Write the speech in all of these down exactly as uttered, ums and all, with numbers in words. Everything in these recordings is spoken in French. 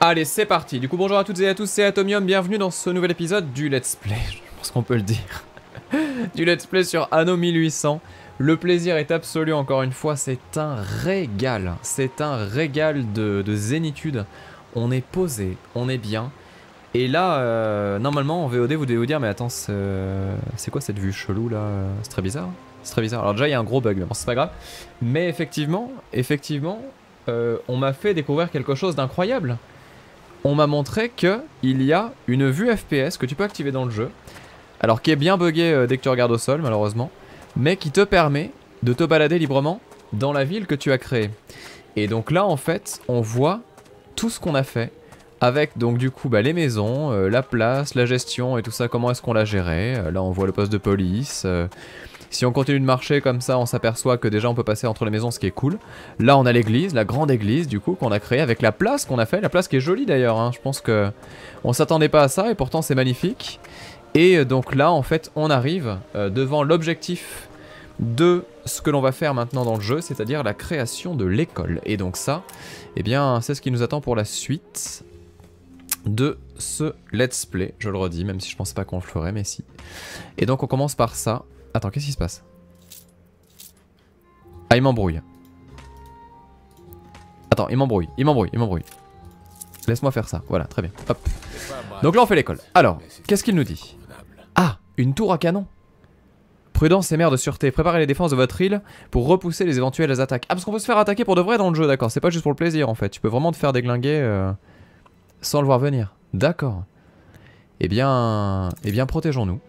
Allez, c'est parti. Du coup, bonjour à toutes et à tous, c'est Atomium. Bienvenue dans ce nouvel épisode du Let's Play. Je pense qu'on peut le dire. Du Let's Play sur Anno mille huit cents. Le plaisir est absolu, encore une fois. C'est un régal. C'est un régal de, de zénitude. On est posé, on est bien. Et là, euh, normalement, en V O D, vous devez vous dire, mais attends, c'est quoi cette vue chelou là? C'est très bizarre. C'est très bizarre. Alors déjà, il y a un gros bug, mais bon, c'est pas grave. Mais effectivement, effectivement, euh, on m'a fait découvrir quelque chose d'incroyable. On m'a montré que il y a une vue F P S que tu peux activer dans le jeu. Alors qui est bien buggée euh, dès que tu regardes au sol, malheureusement. Mais qui te permet de te balader librement dans la ville que tu as créée. Et donc là, en fait, on voit tout ce qu'on a fait. Avec donc du coup bah, les maisons, euh, la place, la gestion et tout ça, comment est-ce qu'on l'a géré. Euh, là on voit le poste de police. Euh, si on continue de marcher comme ça, on s'aperçoit que déjà on peut passer entre les maisons, ce qui est cool. Là on a l'église, la grande église du coup qu'on a créée avec la place qu'on a fait. La place qui est jolie d'ailleurs, hein. Je pense que on s'attendait pas à ça et pourtant c'est magnifique. Et donc là en fait on arrive euh, devant l'objectif de ce que l'on va faire maintenant dans le jeu, c'est-à-dire la création de l'école. Et donc ça, eh bien c'est ce qui nous attend pour la suite de ce let's play, je le redis, même si je pense pas qu'on le ferait, mais si. Et donc on commence par ça. Attends, qu'est-ce qui se passe? Ah, il m'embrouille. Attends, il m'embrouille, il m'embrouille, il m'embrouille. Laisse-moi faire ça, voilà, très bien. Hop. Donc là on fait l'école. Alors, qu'est-ce qu'il nous dit? Ah, une tour à canon. Prudence et mère de sûreté, préparez les défenses de votre île pour repousser les éventuelles attaques. Ah, parce qu'on peut se faire attaquer pour de vrai dans le jeu, d'accord, c'est pas juste pour le plaisir en fait. Tu peux vraiment te faire déglinguer euh, sans le voir venir. D'accord. Eh bien, eh bien protégeons-nous.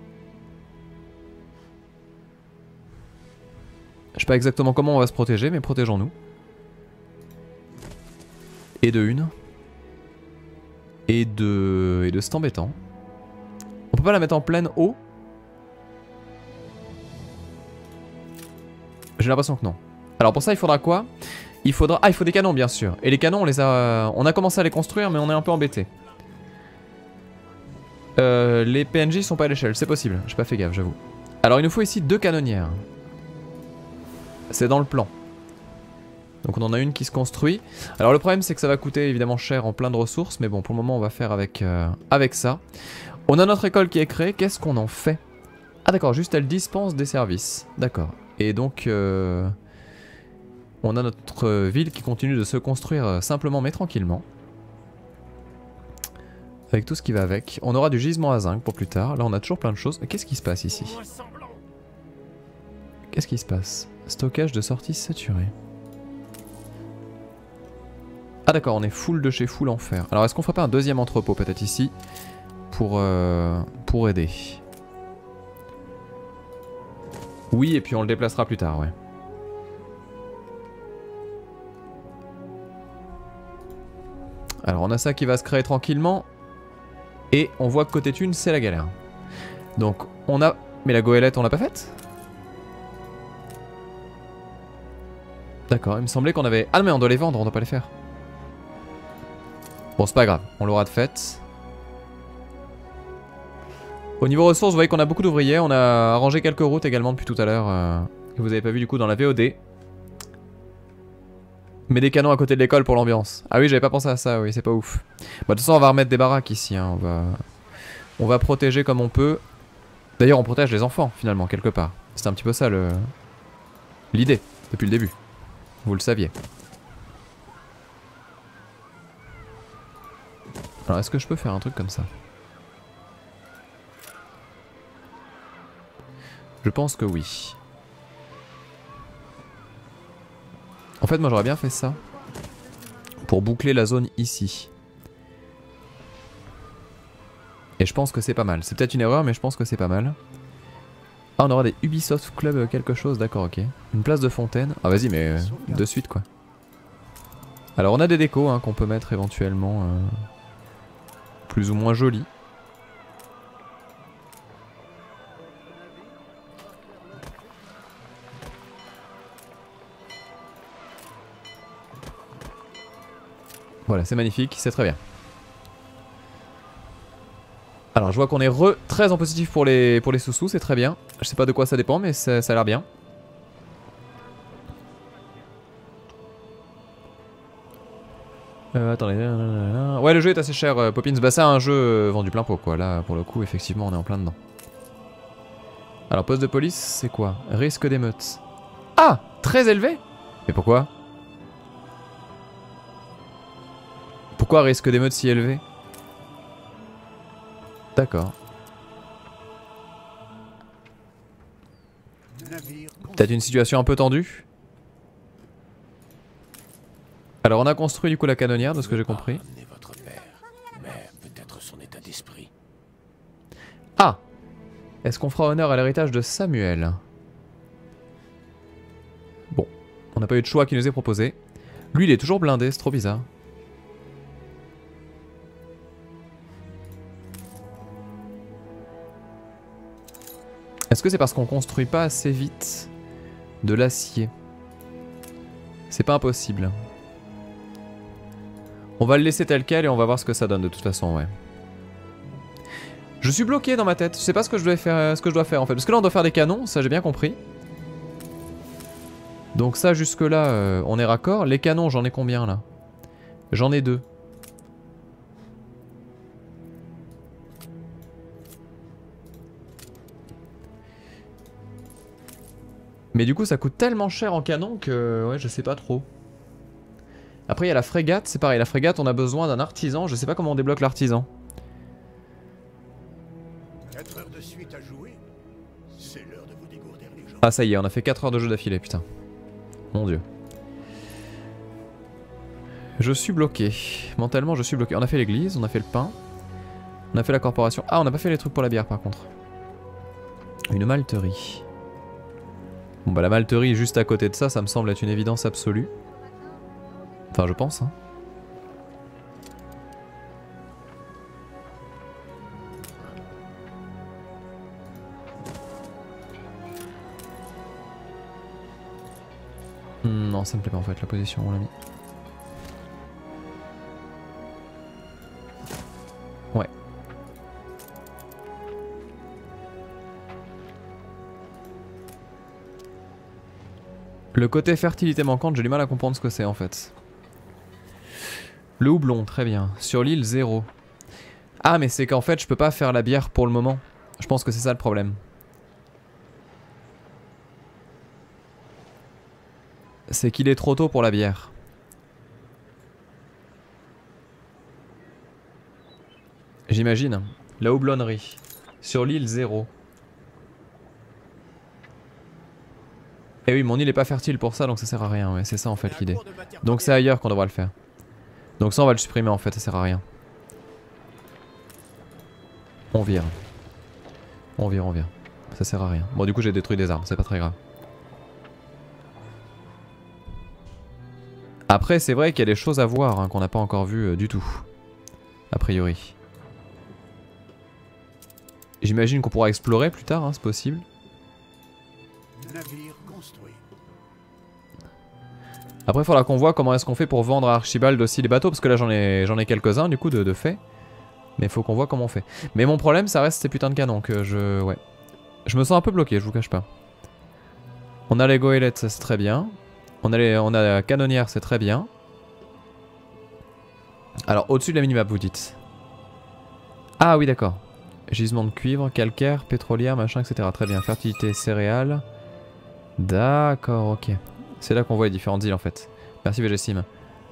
Je sais pas exactement comment on va se protéger, mais protégeons-nous. Et de une. Et de... Et de c'est embêtant. On peut pas la mettre en pleine eau? J'ai l'impression que non. Alors pour ça il faudra quoi? Il faudra... Ah, il faut des canons bien sûr. Et les canons on les a... On a commencé à les construire mais on est un peu embêté. Euh, les P N J sont pas à l'échelle, c'est possible. J'ai pas fait gaffe, j'avoue. Alors il nous faut ici deux canonnières. C'est dans le plan. Donc on en a une qui se construit. Alors le problème c'est que ça va coûter évidemment cher en plein de ressources. Mais bon, pour le moment on va faire avec, euh, avec ça. On a notre école qui est créée. Qu'est-ce qu'on en fait? Ah d'accord, juste elle dispense des services. D'accord. Et donc euh, on a notre ville qui continue de se construire euh, simplement mais tranquillement. Avec tout ce qui va avec. On aura du gisement à zinc pour plus tard. Là on a toujours plein de choses. Qu'est-ce qui se passe ici? Qu'est-ce qui se passe? Stockage de sortie saturé. Ah d'accord, on est full de chez full en fer. Alors est-ce qu'on ferait pas un deuxième entrepôt peut-être ici pour, euh, pour aider? Oui, et puis on le déplacera plus tard, ouais. Alors on a ça qui va se créer tranquillement. Et on voit que côté thune, c'est la galère. Donc on a... Mais la goélette, on l'a pas faite? D'accord, il me semblait qu'on avait... Ah non mais on doit les vendre, on doit pas les faire. Bon c'est pas grave, on l'aura de fait. Au niveau ressources, vous voyez qu'on a beaucoup d'ouvriers. On a arrangé quelques routes également depuis tout à l'heure. Euh, que vous avez pas vu du coup dans la V O D. Mais des canons à côté de l'école pour l'ambiance. Ah oui, j'avais pas pensé à ça, oui, c'est pas ouf. Bah, de toute façon, on va remettre des baraques ici. Hein. On va... on va protéger comme on peut. D'ailleurs, on protège les enfants finalement, quelque part. C'était un petit peu ça le... l'idée, depuis le début. Vous le saviez. Alors, est-ce que je peux faire un truc comme ça? Je pense que oui. En fait, moi j'aurais bien fait ça. Pour boucler la zone ici. Et je pense que c'est pas mal. C'est peut-être une erreur, mais je pense que c'est pas mal. Ah, on aura des Ubisoft Club quelque chose, d'accord, ok. Une place de fontaine. Ah, vas-y, mais euh, de suite quoi. Alors, on a des décos hein, qu'on peut mettre éventuellement. Euh, plus ou moins jolies. Voilà, c'est magnifique, c'est très bien. Alors, je vois qu'on est re très en positif pour les, pour les sous-sous, c'est très bien. Je sais pas de quoi ça dépend, mais ça, ça a l'air bien. Euh, attendez. Nanana. Ouais, le jeu est assez cher, euh, Poppins. Bah, c'est un jeu euh, vendu plein pot, quoi. Là, pour le coup, effectivement, on est en plein dedans. Alors, poste de police, c'est quoi? Risque d'émeute. Ah! Très élevé? Mais pourquoi? Pourquoi risque d'émeute si élevé? D'accord. Peut-être une situation un peu tendue? Alors on a construit du coup la canonnière de ce que j'ai compris. Ah! Est-ce qu'on fera honneur à l'héritage de Samuel? Bon, on n'a pas eu de choix qui nous est proposé. Lui il est toujours blindé, c'est trop bizarre. Est-ce que c'est parce qu'on construit pas assez vite de l'acier? C'est pas impossible. On va le laisser tel quel et on va voir ce que ça donne de toute façon, ouais. Je suis bloqué dans ma tête, je sais pas ce que je dois faire, ce que je dois faire en fait. Parce que là on doit faire des canons, ça j'ai bien compris. Donc ça jusque là euh, on est raccord. Les canons j'en ai combien là? J'en ai deux. Mais du coup ça coûte tellement cher en canon que ouais je sais pas trop. Après il y a la frégate, c'est pareil, la frégate on a besoin d'un artisan, je sais pas comment on débloque l'artisan. quatre heures de suite à jouer, c'est l'heure de vous dégourdir les jambes. Ah ça y est, on a fait quatre heures de jeu d'affilée, putain. Mon dieu. Je suis bloqué. Mentalement je suis bloqué. On a fait l'église, on a fait le pain. On a fait la corporation. Ah on n'a pas fait les trucs pour la bière par contre. Une malterie. Bon bah la malterie juste à côté de ça, ça me semble être une évidence absolue. Enfin je pense hein. Hmm, non ça me plaît pas en fait la position on l'a mis. Ouais. Le côté fertilité manquante, j'ai du mal à comprendre ce que c'est en fait. Le houblon, très bien. Sur l'île, zéro. Ah, mais c'est qu'en fait, je peux pas faire la bière pour le moment. Je pense que c'est ça le problème. C'est qu'il est trop tôt pour la bière. J'imagine. La houblonnerie. Sur l'île, zéro. Eh oui, mon île est pas fertile pour ça, donc ça sert à rien. Ouais, c'est ça en fait l'idée. Donc c'est ailleurs qu'on devra le faire. Donc ça on va le supprimer en fait, ça sert à rien. On vire. On vire, on vire. Ça sert à rien. Bon du coup j'ai détruit des arbres, c'est pas très grave. Après c'est vrai qu'il y a des choses à voir hein, qu'on n'a pas encore vues euh, du tout. A priori. J'imagine qu'on pourra explorer plus tard, hein, c'est possible. Navire construit. Après il faudra qu'on voit comment est-ce qu'on fait pour vendre à Archibald aussi les bateaux. Parce que là j'en ai, j'en ai quelques-uns du coup de, de fait. Mais il faut qu'on voit comment on fait. Mais mon problème ça reste ces putains de canons que je... Ouais. Je me sens un peu bloqué, je vous cache pas. On a les goélettes, ça c'est très bien. On a, les, on a la canonnière, c'est très bien. Alors au-dessus de la minimap vous dites. Ah oui d'accord. Gisement de cuivre, calcaire, pétrolière, machin, et cetera. Très bien. Fertilité, céréales. D'accord, ok. C'est là qu'on voit les différentes îles en fait. Merci V G Sim.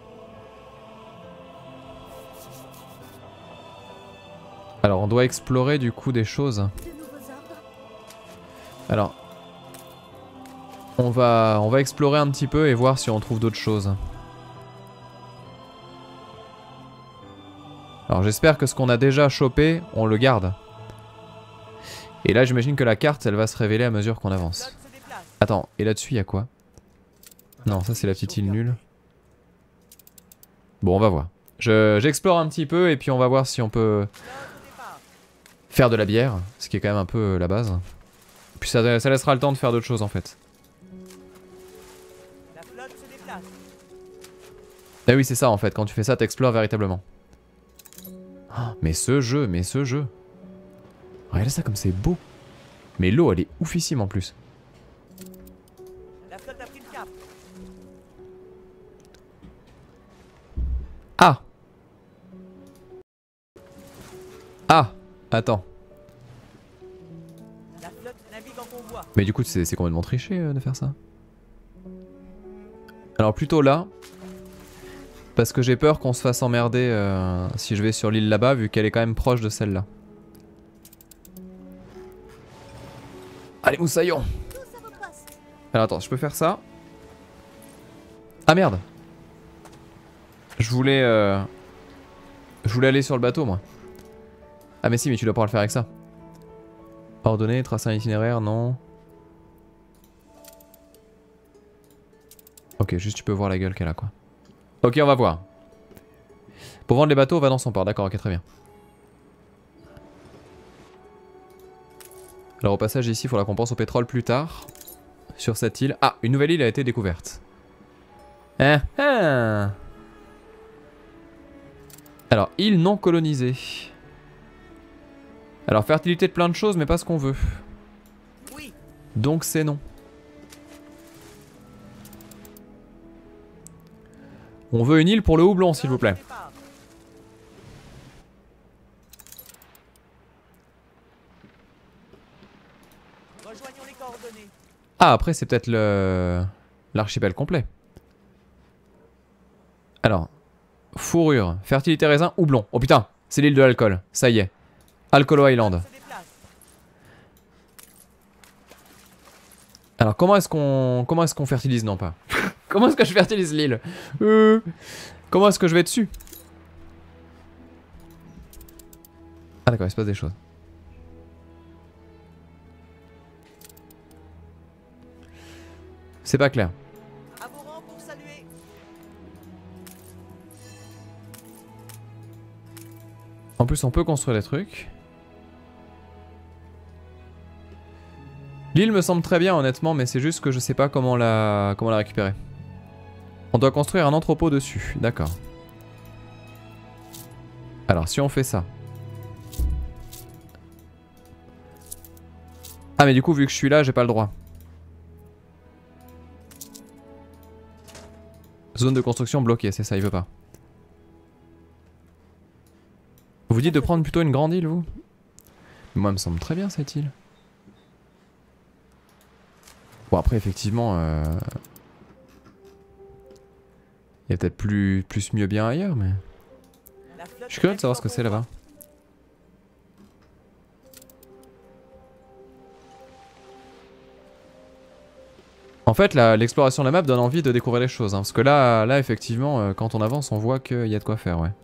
Alors on doit explorer du coup des choses. Alors on va, on va explorer un petit peu et voir si on trouve d'autres choses. Alors j'espère que ce qu'on a déjà chopé, on le garde. Et là j'imagine que la carte elle va se révéler à mesure qu'on avance. Attends, et là-dessus il y a quoi? Non, ça c'est la petite île nulle. Bon, on va voir. Je, j'explore un petit peu et puis on va voir si on peut faire de la bière, ce qui est quand même un peu la base. Puis ça, ça laissera le temps de faire d'autres choses en fait. Ah oui, c'est ça en fait, quand tu fais ça, t'explores véritablement. Oh, mais ce jeu, mais ce jeu. Regardez ça comme c'est beau. Mais l'eau, elle est oufissime en plus. Ah! Ah, attends. La flotte navigue en convoi. Mais du coup, c'est complètement triché euh, de faire ça. Alors plutôt là. Parce que j'ai peur qu'on se fasse emmerder euh, si je vais sur l'île là-bas, vu qu'elle est quand même proche de celle-là. Allez, moussaillons. Alors attends, je peux faire ça. Ah merde. Je voulais... Euh... Je voulais aller sur le bateau, moi. Ah mais si, mais tu dois pouvoir le faire avec ça. Ordonner, tracer un itinéraire, non. Ok, juste tu peux voir la gueule qu'elle a, quoi. Ok, on va voir. Pour vendre les bateaux, on va dans son port. D'accord, ok, très bien. Alors au passage ici, il faudra qu'on pense au pétrole plus tard. Sur cette île. Ah, une nouvelle île a été découverte. Ah ah. Alors, île non colonisée. Alors, fertilité de plein de choses, mais pas ce qu'on veut. Oui. Donc c'est non. On veut une île pour le houblon, s'il vous plaît. Rejoignons les coordonnées. Ah, après c'est peut-être le l'archipel complet. Alors, fourrure, fertilité raisin, houblon. Oh putain, c'est l'île de l'alcool, ça y est. Alcolo Island. Alors comment est-ce qu'on comment est-ce qu'on fertilise? Non pas. Comment est-ce que je fertilise l'île? euh... Comment est-ce que je vais dessus? Ah d'accord, il se passe des choses. C'est pas clair. À vos rangs pour saluer. En plus on peut construire des trucs. L'île me semble très bien honnêtement, mais c'est juste que je sais pas comment la comment la récupérer. On doit construire un entrepôt dessus, d'accord. Alors si on fait ça. Ah mais du coup vu que je suis là, j'ai pas le droit. Zone de construction bloquée, c'est ça, il veut pas. Vous dites de prendre plutôt une grande île, vous? Moi, elle me semble très bien cette île. Bon, après, effectivement, euh... il y a peut-être plus, plus mieux bien ailleurs, mais... Je suis curieux de savoir ce que c'est là-bas. En fait, l'exploration de la map donne envie de découvrir les choses. Hein, parce que là, là, effectivement, euh, quand on avance, on voit qu'il y a de quoi faire, ouais.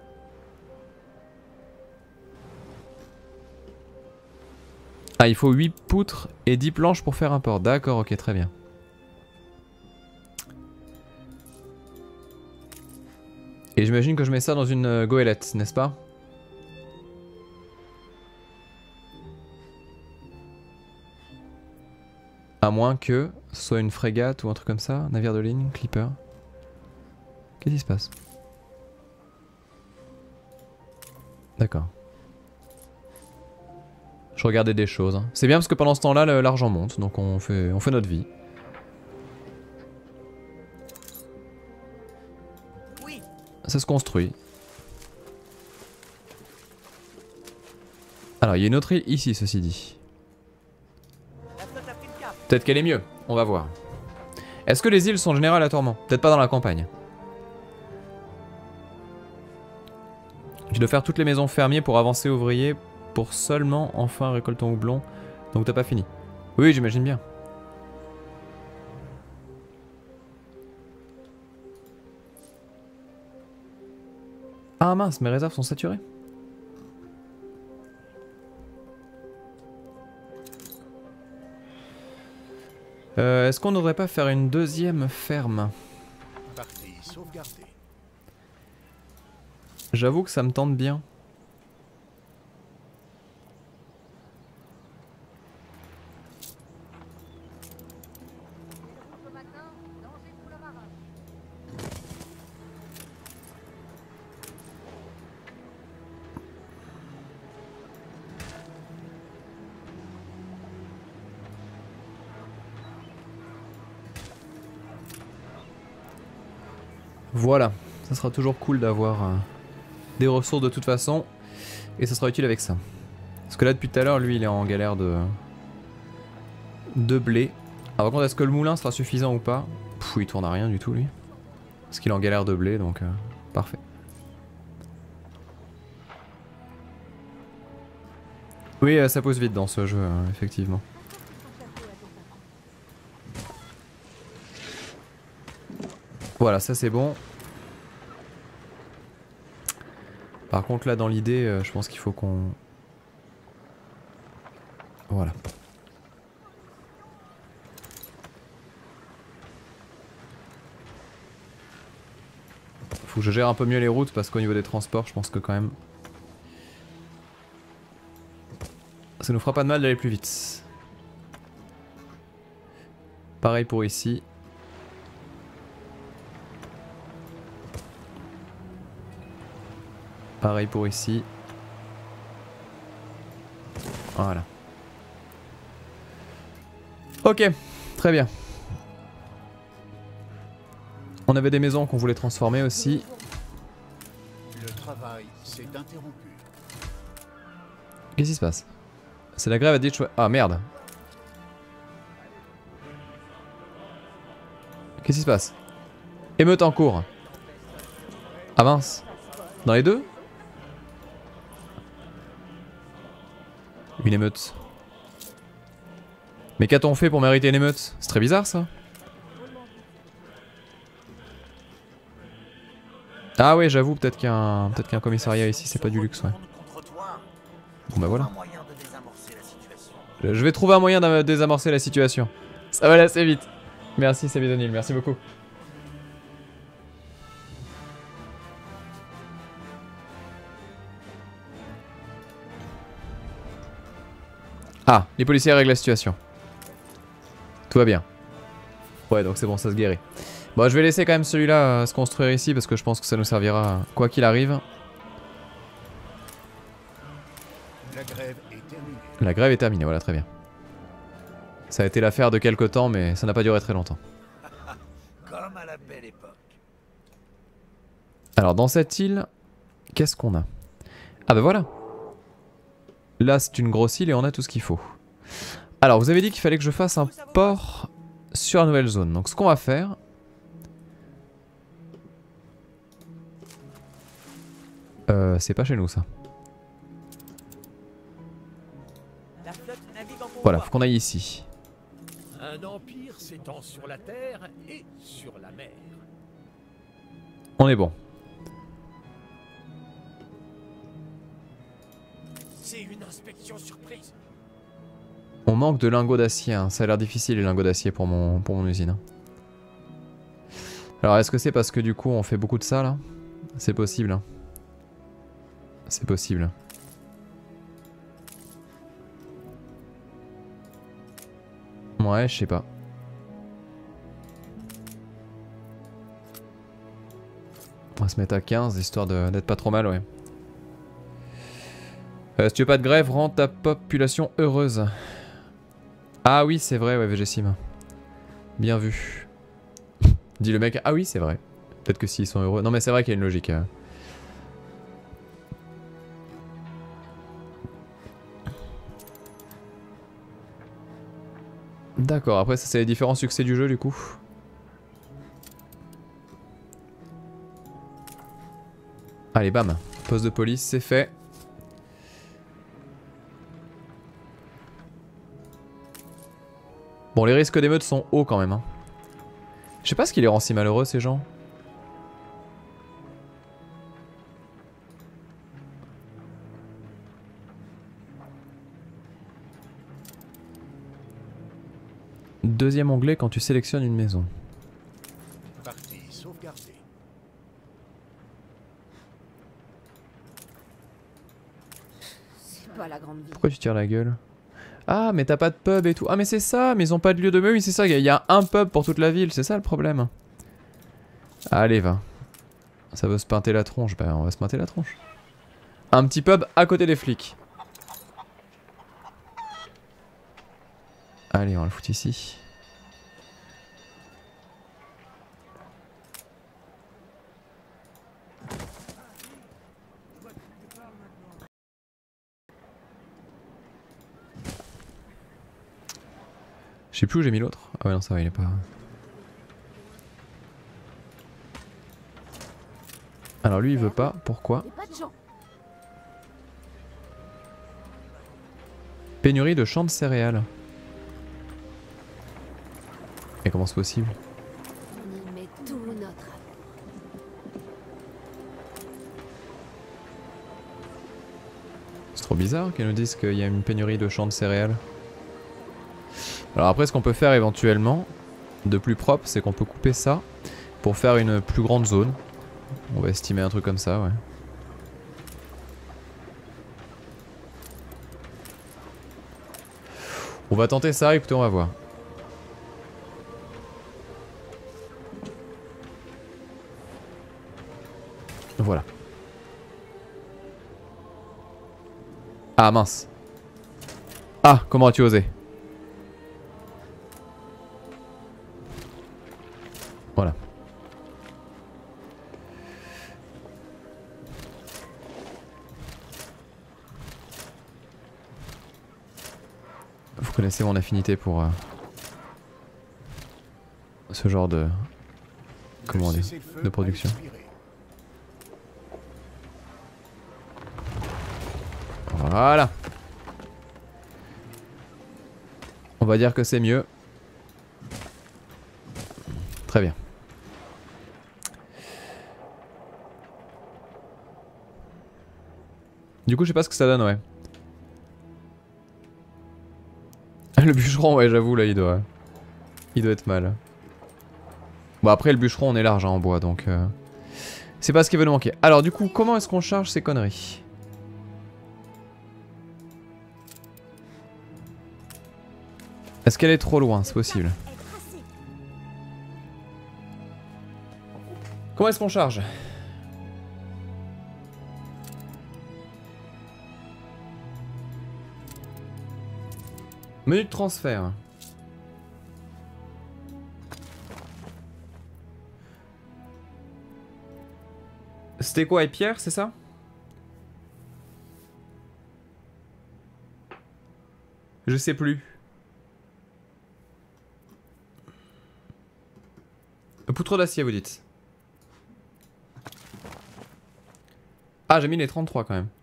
Ah, il faut huit poutres et dix planches pour faire un port. D'accord, ok, très bien. Et j'imagine que je mets ça dans une euh, goélette, n'est-ce pas? À moins que ce soit une frégate ou un truc comme ça, navire de ligne, clipper. Qu'est-ce qui se passe? D'accord. Je regardais des choses. Hein. C'est bien parce que pendant ce temps-là, l'argent monte, donc on fait, on fait notre vie. Oui. Ça se construit. Alors, il y a une autre île ici, ceci dit. Peut-être qu'elle est mieux, on va voir. Est-ce que les îles sont générales à tourment? Peut-être pas dans la campagne. Tu dois faire toutes les maisons fermiers pour avancer ouvrier, pour seulement enfin récolter ton houblon. Donc t'as pas fini. Oui, j'imagine bien. Ah mince, mes réserves sont saturées. Euh, Est-ce qu'on ne devrait pas faire une deuxième ferme? Partie sauvegardée. J'avoue que ça me tente bien. Voilà, ça sera toujours cool d'avoir euh, des ressources de toute façon. Et ça sera utile avec ça. Parce que là depuis tout à l'heure lui il est en galère de... de blé. Alors par contre est-ce que le moulin sera suffisant ou pas? Pfff, il tourne à rien du tout lui. Parce qu'il est en galère de blé donc euh, parfait. Oui euh, ça pose vite dans ce jeu euh, effectivement. Voilà ça c'est bon. Par contre là dans l'idée euh, je pense qu'il faut qu'on... Voilà. Faut que je gère un peu mieux les routes parce qu'au niveau des transports je pense que quand même... Ça nous fera pas de mal d'aller plus vite. Pareil pour ici. Pareil pour ici. Voilà. Ok, très bien. On avait des maisons qu'on voulait transformer aussi. Le travail s'est interrompu. Qu'est-ce qui se passe? C'est la grève à Ditchway. Ah merde. Qu'est-ce qui se passe? Émeute en cours. Ah mince. Dans les deux? Une émeute. Mais qu'a-t-on fait pour mériter une émeute? C'est très bizarre ça. Ah ouais j'avoue peut-être qu'un peut-être qu'un commissariat ici c'est pas du luxe ouais. Bon bah voilà. Je vais trouver un moyen de désamorcer la situation. Ça va aller assez vite. Merci Sabidonil, merci beaucoup. Ah, les policiers règlent la situation. Tout va bien. Ouais donc c'est bon ça se guérit. Bon je vais laisser quand même celui-là euh, se construire ici parce que je pense que ça nous servira quoi qu'il arrive. La grève est terminée. La grève est terminée, voilà très bien. Ça a été l'affaire de quelques temps mais ça n'a pas duré très longtemps. Comme à la belle époque. Alors dans cette île, qu'est-ce qu'on a? Ah bah voilà. Là c'est une grosse île et on a tout ce qu'il faut. Alors vous avez dit qu'il fallait que je fasse un port sur la nouvelle zone. Donc ce qu'on va faire... Euh, c'est pas chez nous ça. La flotte navigue en Voilà, convoi. faut qu'on aille ici. Un empire s'étend sur la terre et sur la mer. On est bon. C'est une inspection surprise. On manque de lingots d'acier, hein. Ça a l'air difficile les lingots d'acier pour mon, pour mon usine. Hein. Alors est-ce que c'est parce que du coup on fait beaucoup de ça là? C'est possible. Hein. C'est possible. Ouais, je sais pas. On va se mettre à quinze histoire d'être pas trop mal, ouais. Euh, si tu veux pas de grève, rends ta population heureuse. Ah oui, c'est vrai, ouais, V G Sim. Bien vu. Dit le mec, ah oui, c'est vrai. Peut-être que s'ils sont heureux. Non, mais c'est vrai qu'il y a une logique. Hein. D'accord, après ça c'est les différents succès du jeu du coup. Allez bam, poste de police c'est fait. Bon les risques d'émeute sont hauts quand même hein. Je sais pas ce qui les rend si malheureux ces gens. Deuxième onglet quand tu sélectionnes une maison. Partie sauvegardée. C'est pas la grande vie. Pourquoi tu tires la gueule? Ah mais t'as pas de pub et tout. Ah mais c'est ça, mais ils ont pas de lieu de meute. Oui c'est ça, il y a un pub pour toute la ville, c'est ça le problème. Allez va. Ça veut se pinter la tronche, bah on va se pinter la tronche. Un petit pub à côté des flics. Allez on va le foutre ici. Je sais plus où j'ai mis l'autre. Ah ouais non ça va, il est pas... Alors lui il veut pas, pourquoi? Y a pas de gens. Pénurie de champs de céréales. Et comment c'est possible? On y met tout notre amour. C'est trop bizarre qu'elles nous disent qu'il y a une pénurie de champs de céréales. Alors après ce qu'on peut faire éventuellement, de plus propre, c'est qu'on peut couper ça pour faire une plus grande zone. On va estimer un truc comme ça, ouais. On va tenter ça, écoutez, on va voir. Voilà. Ah mince. Ah, comment as-tu osé? Voilà. Vous connaissez mon affinité pour euh, ce genre de... Comment on dit? De production. Voilà. On va dire que c'est mieux. Très bien. Du coup, je sais pas ce que ça donne, ouais. Le bûcheron, ouais, j'avoue, là, il doit... Il doit être mal. Bon, après, le bûcheron, on est large hein, en bois, donc... Euh... C'est pas ce qui veut nous manquer. Alors, du coup, comment est-ce qu'on charge ces conneries? Est-ce qu'elle est trop loin? C'est possible. Comment est-ce qu'on charge? Menu de transfert. C'était quoi et Pierre, c'est ça? Je sais plus. Poutre d'acier, vous dites. Ah, j'ai mis les trente-trois quand même.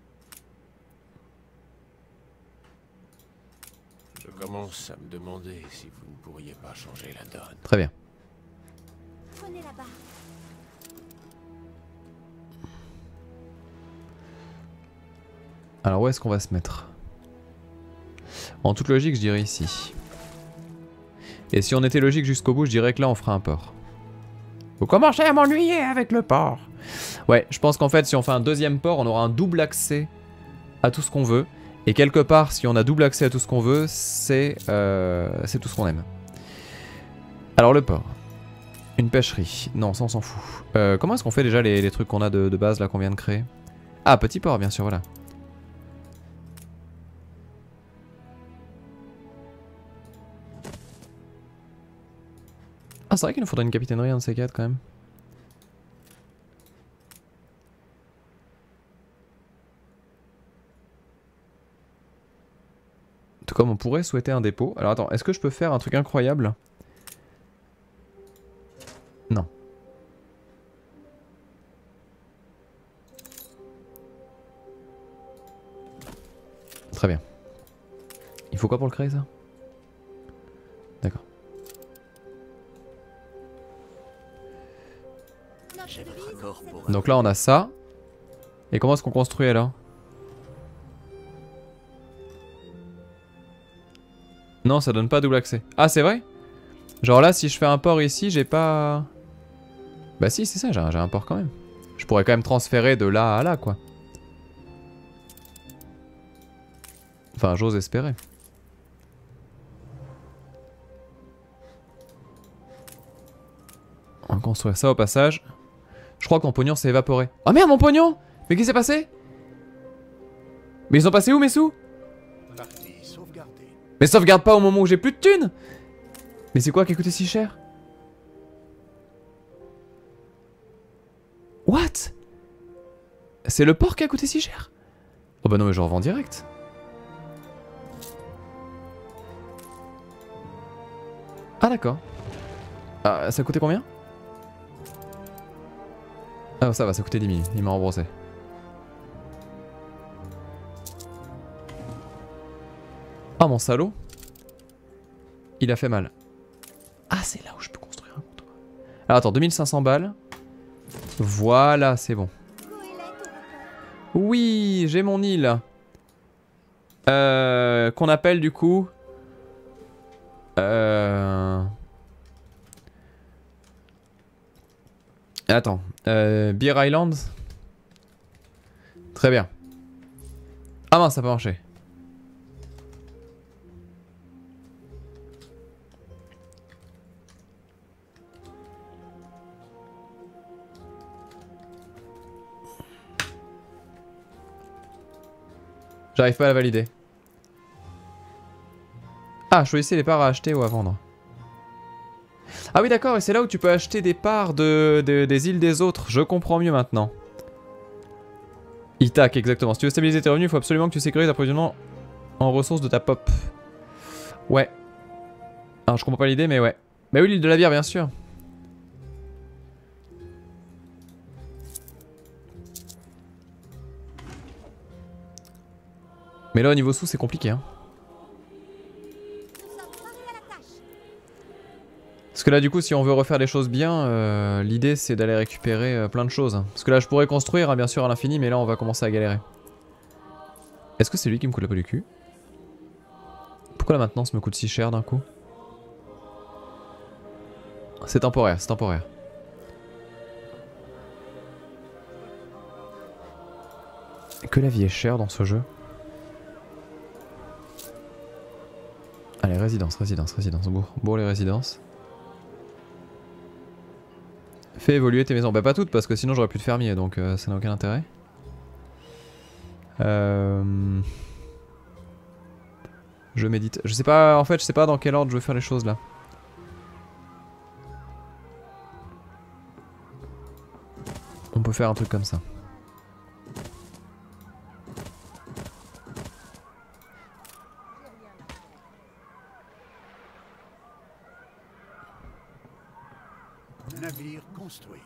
Je commence à me demander si vous ne pourriez pas changer la donne. Très bien. Prenez là-bas. Alors où est-ce qu'on va se mettre? En toute logique, je dirais ici. Et si on était logique jusqu'au bout, je dirais que là, on fera un port. Vous commencez à m'ennuyer avec le port. Ouais, je pense qu'en fait, si on fait un deuxième port, on aura un double accès à tout ce qu'on veut. Et quelque part, si on a double accès à tout ce qu'on veut, c'est euh, c'est tout ce qu'on aime. Alors le port. Une pêcherie. Non, ça on s'en fout. Euh, comment est-ce qu'on fait déjà les, les trucs qu'on a de, de base là qu'on vient de créer? Ah, petit port, bien sûr, voilà. Ah, c'est vrai qu'il nous faudrait une capitainerie, un de ces quatre quand même. Tout comme on pourrait souhaiter un dépôt. Alors attends, est-ce que je peux faire un truc incroyable? Non. Très bien. Il faut quoi pour le créer ça? D'accord. Donc là on a ça. Et comment est-ce qu'on construit alors? Non, ça donne pas double accès. Ah, c'est vrai? Genre là, si je fais un port ici, j'ai pas... Bah si, c'est ça, j'ai un, j'ai un port quand même. Je pourrais quand même transférer de là à là, quoi. Enfin, j'ose espérer. On va construire ça au passage. Je crois que mon pognon s'est évaporé. Oh merde, mon pognon! Mais qu'est-ce qui s'est passé? Mais ils sont passés où mes sous? Partie sauvegardée. Mais sauvegarde pas au moment où j'ai plus de thunes! Mais c'est quoi qui a coûté si cher? What? C'est le porc qui a coûté si cher? Oh bah non mais je revends direct. Ah d'accord. Ah, ça coûtait combien? Ah ça va, ça coûtait dix mille, il m'a remboursé. Ah mon salaud. Il a fait mal. Ah c'est là où je peux construire un comptoir. Alors attends, deux mille cinq cents balles. Voilà, c'est bon. Oui, j'ai mon île. Euh, qu'on appelle du coup... Euh... Attends, euh, Beer Island. Très bien. Ah mince, ça peut marcher. J'arrive pas à la valider. Ah, choisissez les parts à acheter ou à vendre. Ah oui d'accord, et c'est là où tu peux acheter des parts de, de, des îles des autres. Je comprends mieux maintenant. Itac, exactement. Si tu veux stabiliser tes revenus, il faut absolument que tu sécurises l'approvisionnement en ressources de ta pop. Ouais. Alors je comprends pas l'idée, mais ouais. Bah oui, l'île de la bière, bien sûr. Mais là, au niveau sous, c'est compliqué, hein. Parce que là du coup si on veut refaire les choses bien, euh, l'idée c'est d'aller récupérer euh, plein de choses. Parce que là je pourrais construire hein, bien sûr à l'infini, mais là on va commencer à galérer. Est-ce que c'est lui qui me coûte la peau du cul? Pourquoi la maintenance me coûte si cher d'un coup? C'est temporaire, c'est temporaire. Que la vie est chère dans ce jeu. Allez, résidence, résidence, résidence. Bon, bon les résidences. Fais évoluer tes maisons. Bah pas toutes parce que sinon j'aurais plus de fermier donc euh, ça n'a aucun intérêt. Euh... Je médite. Je sais pas, en fait je sais pas dans quel ordre je veux faire les choses là. On peut faire un truc comme ça. Navire construit.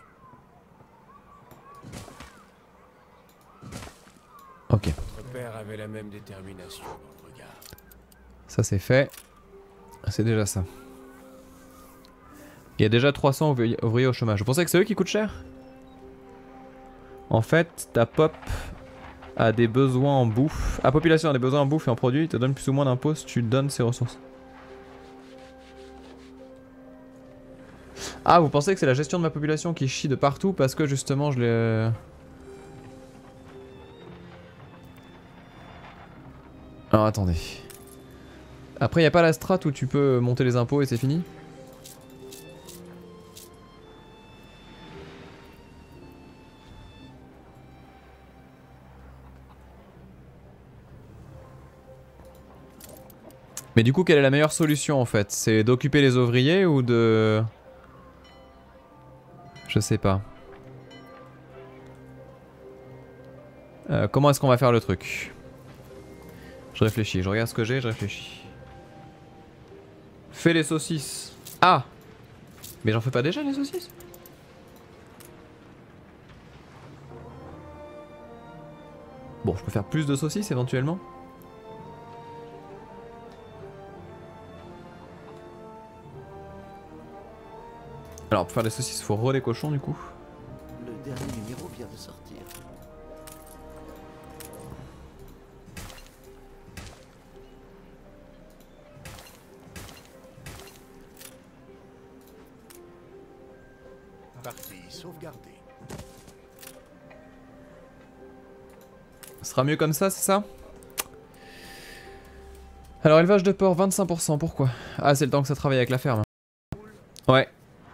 Ok. Votre père avait la même détermination dans le regard. Ça c'est fait. C'est déjà ça. Il y a déjà trois cents ouvriers au chômage. Je pensais que c'est eux qui coûtent cher. En fait, ta pop a des besoins en bouffe. La population a des besoins en bouffe et en produits. Il te donne plus ou moins d'impôts si tu donnes ses ressources. Ah, vous pensez que c'est la gestion de ma population qui chie de partout parce que justement je l'ai... Alors attendez. Après, il n'y a pas la strat où tu peux monter les impôts et c'est fini? Mais du coup, quelle est la meilleure solution en fait? C'est d'occuper les ouvriers ou de... Je sais pas. Euh, comment est-ce qu'on va faire le truc? Je réfléchis, je regarde ce que j'ai, je réfléchis. Fais les saucisses. Ah! Mais j'en fais pas déjà les saucisses? Bon, je peux faire plus de saucisses éventuellement. Alors pour faire des saucisses, il faut re des cochons du coup. Le dernier numéro vient de sortir. Partie sauvegardée. Ce sera mieux comme ça, c'est ça? Alors élevage de porc, vingt-cinq pour cent, pourquoi? Ah, c'est le temps que ça travaille avec la ferme. Ouais.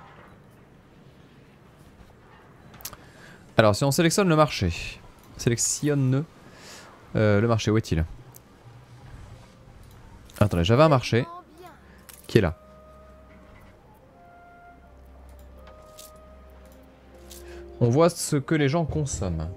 Alors si on sélectionne le marché. Sélectionne euh, le marché, où est-il? Attendez, j'avais un marché qui est là. On voit ce que les gens consomment.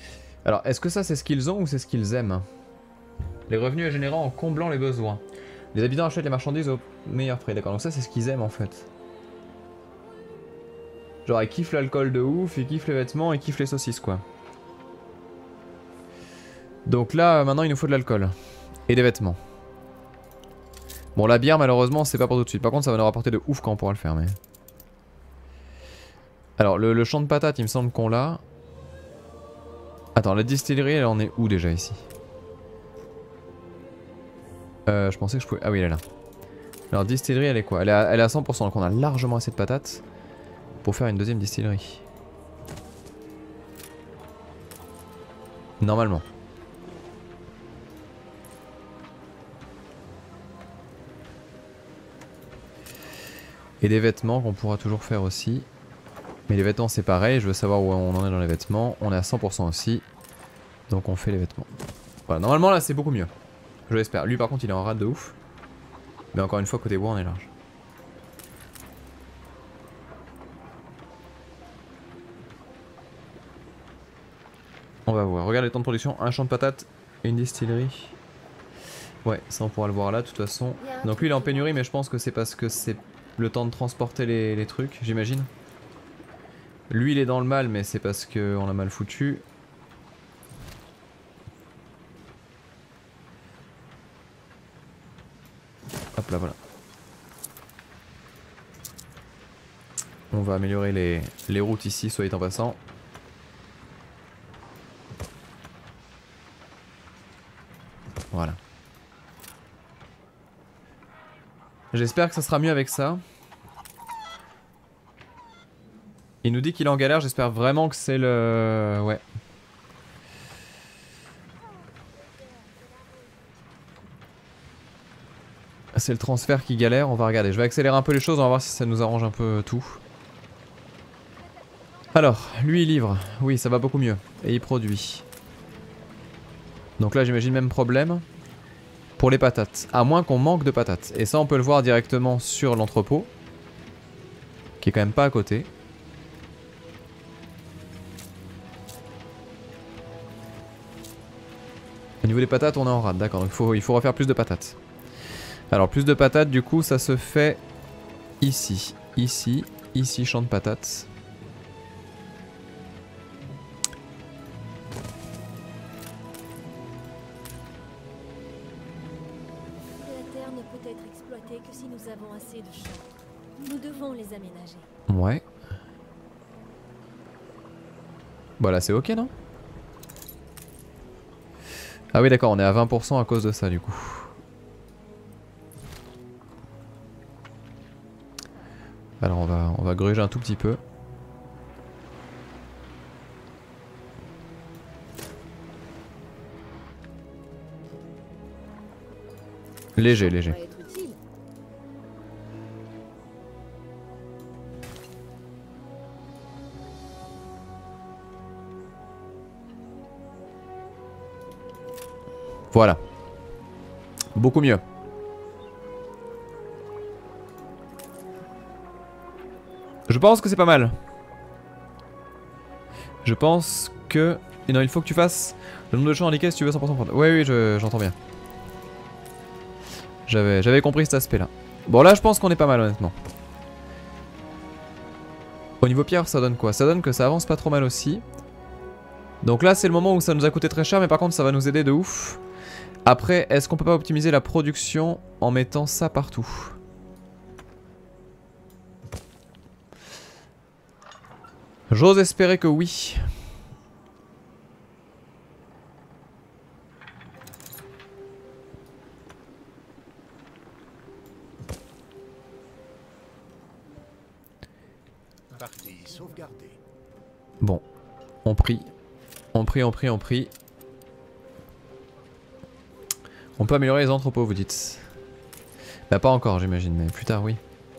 Alors, est-ce que ça c'est ce qu'ils ont ou c'est ce qu'ils aiment? Les revenus est généré en comblant les besoins. Les habitants achètent les marchandises au meilleur prix, d'accord. Donc ça c'est ce qu'ils aiment en fait. Genre ils kiffent l'alcool de ouf, ils kiffent les vêtements, ils kiffent les saucisses quoi. Donc là maintenant il nous faut de l'alcool. Et des vêtements. Bon la bière malheureusement c'est pas pour tout de suite. Par contre ça va nous rapporter de ouf quand on pourra le faire mais... Alors le, le champ de patates il me semble qu'on l'a. Attends la distillerie elle en est où déjà ici? Euh je pensais que je pouvais... Ah oui elle est là. Alors distillerie elle est quoi? Elle est à, elle est à cent pour cent donc on a largement assez de patates pour faire une deuxième distillerie. Normalement. Et des vêtements qu'on pourra toujours faire aussi. Mais les vêtements c'est pareil, je veux savoir où on en est dans les vêtements. On est à cent pour cent aussi. Donc on fait les vêtements. Voilà, normalement là c'est beaucoup mieux. Je l'espère. Lui par contre il est en rade de ouf. Mais encore une fois côté bois on est large. On va voir. Regarde les temps de production. Un champ de patates et une distillerie. Ouais, ça on pourra le voir là de toute façon. Donc lui il est en pénurie mais je pense que c'est parce que c'est le temps de transporter les, les trucs, j'imagine. Lui il est dans le mal mais c'est parce qu'on l'a mal foutu. Hop là voilà. On va améliorer les, les routes ici, soit en passant. Voilà. J'espère que ça sera mieux avec ça. Il nous dit qu'il est en galère, j'espère vraiment que c'est le... Ouais. C'est le transfert qui galère, on va regarder. Je vais accélérer un peu les choses, on va voir si ça nous arrange un peu tout. Alors, lui il livre. Oui, ça va beaucoup mieux. Et il produit. Donc là j'imagine même problème. Pour les patates, à moins qu'on manque de patates. Et ça on peut le voir directement sur l'entrepôt. Qui est quand même pas à côté. Au niveau des patates on est en rade, d'accord. Donc il faut, il faut refaire plus de patates. Alors plus de patates du coup ça se fait ici. Ici, ici champ de patates. Que si nous avons assez de champs, nous devons les aménager. Ouais. Bah là c'est ok non? Ah oui d'accord on est à vingt pour cent à cause de ça du coup. Alors on va, on va gruger un tout petit peu. Léger, léger. Voilà. Beaucoup mieux. Je pense que c'est pas mal. Je pense que... Et non, il faut que tu fasses le nombre de champs indiqués si tu veux cent pour cent prendre. Oui, oui, j'entends bien. J'avais j'avais compris cet aspect là. Bon là je pense qu'on est pas mal honnêtement. Au niveau pierre ça donne quoi? Ça donne que ça avance pas trop mal aussi. Donc là c'est le moment où ça nous a coûté très cher mais par contre ça va nous aider de ouf. Après est-ce qu'on peut pas optimiser la production en mettant ça partout? J'ose espérer que oui. Partie sauvegardée. Bon, on prie. On prie, on prie, on prie. On peut améliorer les entrepôts, vous dites? Bah pas encore j'imagine, mais plus tard oui.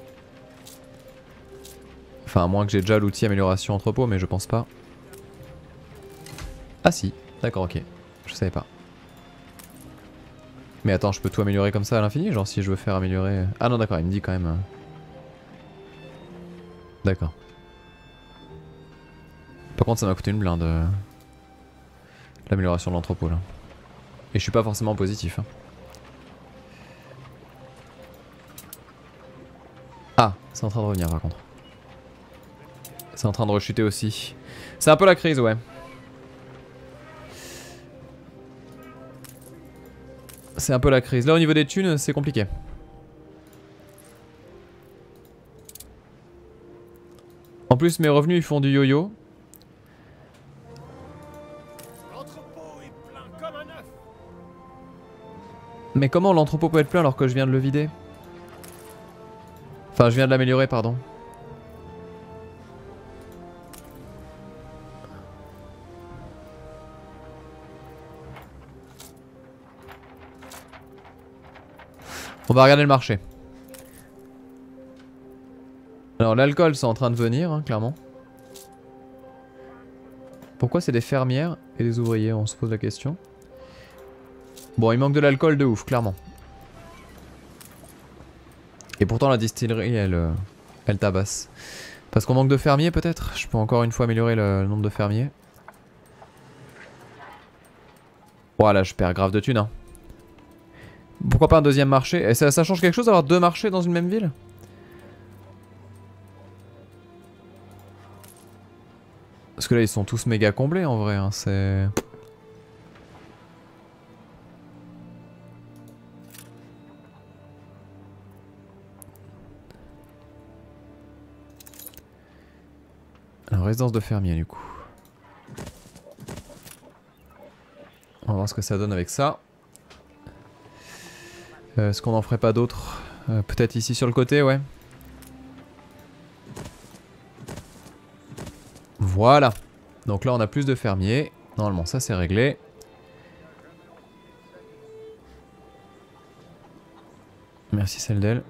Enfin à moins que j'ai déjà l'outil amélioration entrepôt, mais je pense pas. Ah si, d'accord ok. Je savais pas. Mais attends, je peux tout améliorer comme ça à l'infini? Genre si je veux faire améliorer... Ah non d'accord, il me dit quand même... D'accord. Par contre ça m'a coûté une blinde. Euh... L'amélioration de l'entrepôt là. Et je suis pas forcément positif. Hein. Ah, c'est en train de revenir par contre. C'est en train de rechuter aussi. C'est un peu la crise, ouais. C'est un peu la crise. Là, au niveau des thunes, c'est compliqué. En plus, mes revenus, ils font du yo-yo. L'entrepôt est plein comme un œuf. Mais comment l'entrepôt peut être plein alors que je viens de le vider? Enfin, je viens de l'améliorer, pardon. On va regarder le marché. Alors l'alcool c'est en train de venir, hein, clairement. Pourquoi c'est des fermières et des ouvriers? On se pose la question. Bon, il manque de l'alcool de ouf, clairement. Et pourtant la distillerie, elle, euh, elle tabasse. Parce qu'on manque de fermiers peut-être? Je peux encore une fois améliorer le, le nombre de fermiers. Voilà, je perds grave de thunes, hein. Pourquoi pas un deuxième marché? Et ça, ça change quelque chose d'avoir deux marchés dans une même ville? Parce que là ils sont tous méga comblés en vrai, hein, c'est... Alors résidence de fermier du coup. On va voir ce que ça donne avec ça. Euh, Est-ce qu'on en ferait pas d'autres? euh, Peut-être ici sur le côté, ouais. Voilà. Donc là on a plus de fermiers. Normalement ça c'est réglé. Merci Seldel.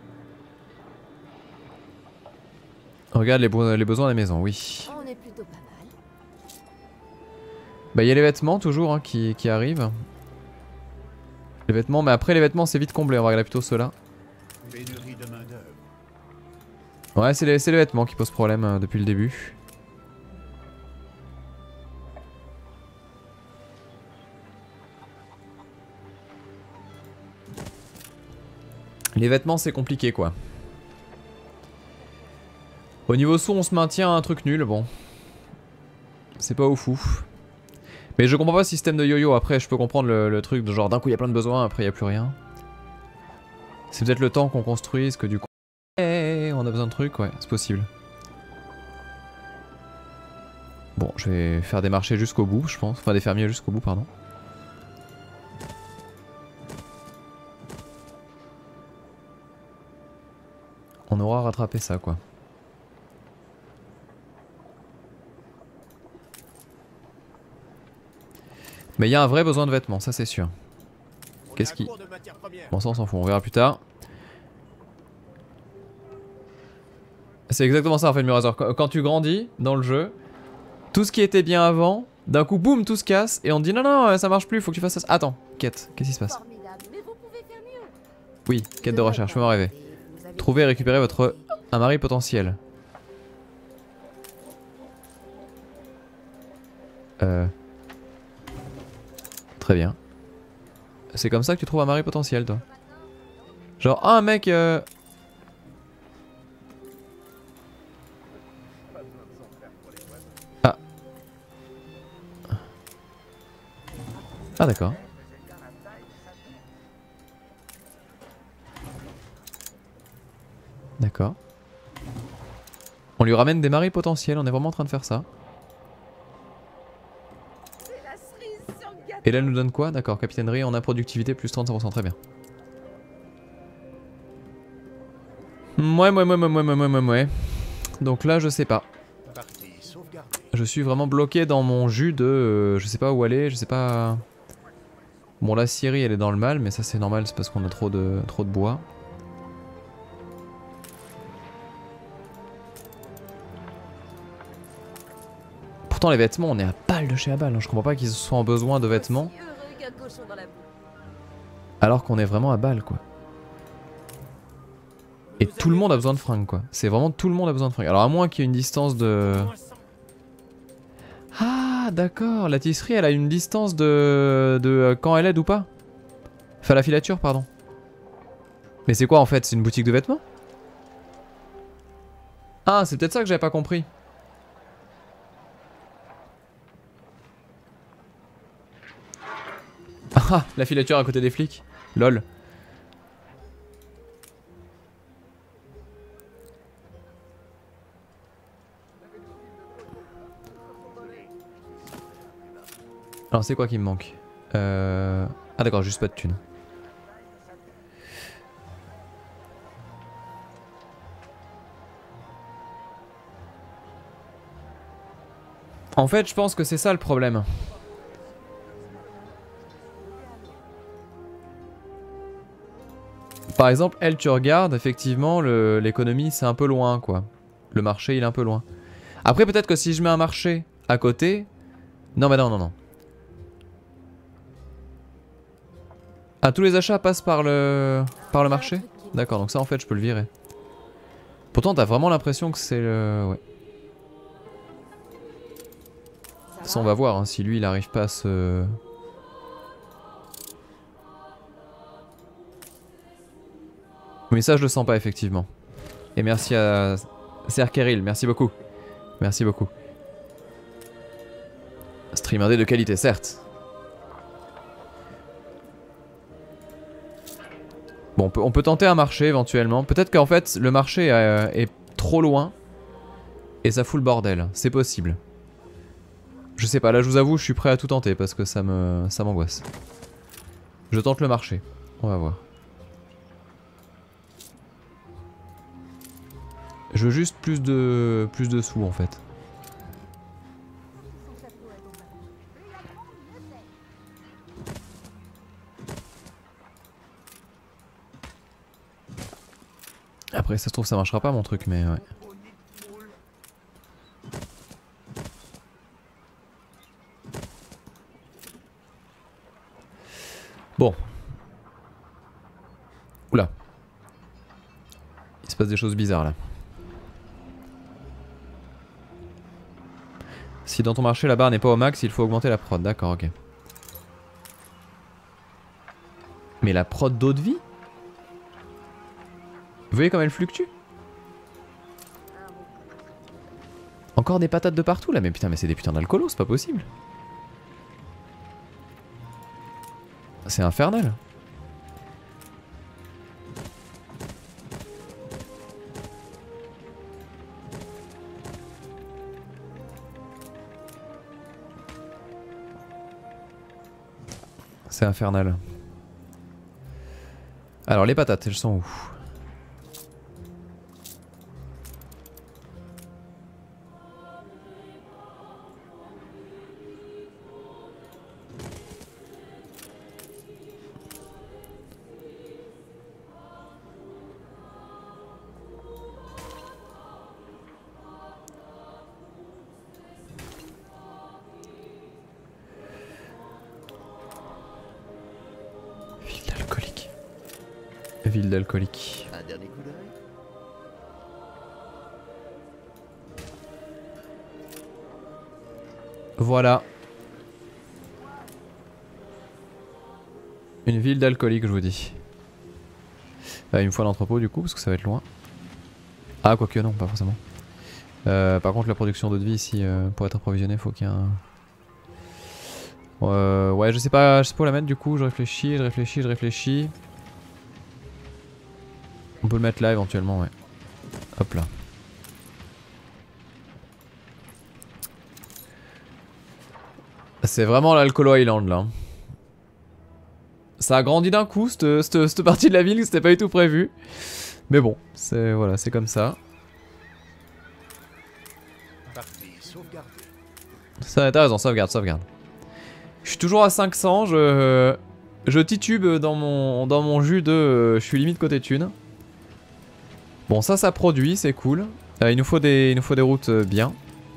Regarde les, be les besoins des maisons, oui. On est plutôt pas mal. Bah il y a les vêtements toujours hein, qui, qui arrivent. Les vêtements, mais après les vêtements c'est vite comblé, on va regarder plutôt ceux-là. Pénurie de main-d'œuvre. Ouais, c'est les, les vêtements qui posent problème euh, depuis le début. Les vêtements c'est compliqué quoi. Au niveau son on se maintient à un truc nul, bon. C'est pas ouf ouf. Mais je comprends pas le système de yo-yo, après je peux comprendre le, le truc de genre d'un coup il y a plein de besoins, après il y a plus rien. C'est peut-être le temps qu'on construise que du coup... Hey, on a besoin de trucs, ouais, c'est possible. Bon, je vais faire des marchés jusqu'au bout, je pense. Enfin des fermiers jusqu'au bout, pardon. On aura rattrapé ça quoi. Mais il y a un vrai besoin de vêtements, ça c'est sûr. Qu'est-ce qui... Bon ça on s'en fout, on verra plus tard. C'est exactement ça en fait Murazor. Quand tu grandis dans le jeu, tout ce qui était bien avant, d'un coup boum tout se casse et on te dit non non ça marche plus, faut que tu fasses ça. Attends, quête, qu'est-ce qui se passe? Formidable, mais vous pouvez faire mieux. Oui, quête de recherche, je peux m'en rêver. Trouver et récupérer votre... un mari potentiel. Euh... Très bien. C'est comme ça que tu trouves un mari potentiel, toi. Genre, ah, un mec... Euh... Ah. Ah, d'accord. D'accord. On lui ramène des maris potentiels, on est vraiment en train de faire ça. Et là elle nous donne quoi? D'accord, capitainerie, on a productivité plus trente-cinq pour cent, très bien. Mouais, mouais, mouais, mouais, mouais, mouais, mouais, mouais. Donc là je sais pas. Je suis vraiment bloqué dans mon jus de... Euh, je sais pas où aller, je sais pas... Bon la Syrie elle est dans le mal, mais ça c'est normal, c'est parce qu'on a trop de, trop de bois. Pourtant les vêtements on est à balle de chez à balle, hein. Je comprends pas qu'ils soient en besoin de vêtements alors qu'on est vraiment à balle quoi. Et tout le monde a besoin de fringues quoi. C'est vraiment tout le monde a besoin de fringues. Alors à moins qu'il y ait une distance de... Ah d'accord, la tisserie elle a une distance de... de quand elle aide ou pas. Enfin la filature pardon. Mais c'est quoi en fait? C'est une boutique de vêtements? Ah, c'est peut-être ça que j'avais pas compris. Ah, la filature à côté des flics. Lol. Alors c'est quoi qui me manque? euh... Ah d'accord, juste pas de thunes. En fait, je pense que c'est ça le problème. Par exemple, elle, tu regardes, effectivement, l'économie c'est un peu loin, quoi. Le marché, il est un peu loin. Après, peut-être que si je mets un marché à côté... Non, mais non, non, non. Ah, tous les achats passent par le, par le marché? D'accord, donc ça, en fait, je peux le virer. Pourtant, t'as vraiment l'impression que c'est le... Ouais. De toute façon, on va voir hein, si lui, il arrive pas à se... Mais ça, je le sens pas, effectivement. Et merci à Serkeril, merci beaucoup. Merci beaucoup. Stream indé de qualité, certes. Bon, on peut, on peut tenter un marché, éventuellement. Peut-être qu'en fait, le marché euh, est trop loin. Et ça fout le bordel. C'est possible. Je sais pas, là, je vous avoue, je suis prêt à tout tenter, parce que ça me, ça m'angoisse. Je tente le marché. On va voir. Je veux juste plus de, plus de sous en fait. Après ça se trouve ça marchera pas mon truc mais ouais. Bon. Oula. Il se passe des choses bizarres là. Si dans ton marché la barre n'est pas au max, il faut augmenter la prod. D'accord, ok. Mais la prod d'eau de vie? Vous voyez comme elle fluctue? Encore des patates de partout là? Mais putain, mais c'est des putains d'alcoolos, c'est pas possible. C'est infernal. C'est infernal. Alors les patates, elles sont où? Ville d'alcoolique. Un dernier coup d'œil. Voilà. Une ville d'alcoolique, je vous dis. Euh, il me faut un entrepôt du coup, parce que ça va être loin. Ah, quoique non, pas forcément. Euh, par contre, la production d'eau de vie ici, euh, pour être approvisionné, faut qu'il y ait un... Euh, ouais, je sais pas, je sais pas où la mettre du coup, je réfléchis, je réfléchis, je réfléchis. On peut le mettre là éventuellement, ouais. Hop là. C'est vraiment l'Alcolo Island là. Ça a grandi d'un coup cette, cette, cette partie de la ville, c'était pas du tout prévu. Mais bon, c'est voilà, c'est comme ça. Parti, sauvegarder. Ça, t'as raison, sauvegarde, sauvegarde. Je suis toujours à cinq cents, je, je titube dans mon, dans mon jus de... Je suis limite côté thune. Bon, ça, ça produit, c'est cool. Euh, il, nous faut des, il nous faut des routes euh, bien.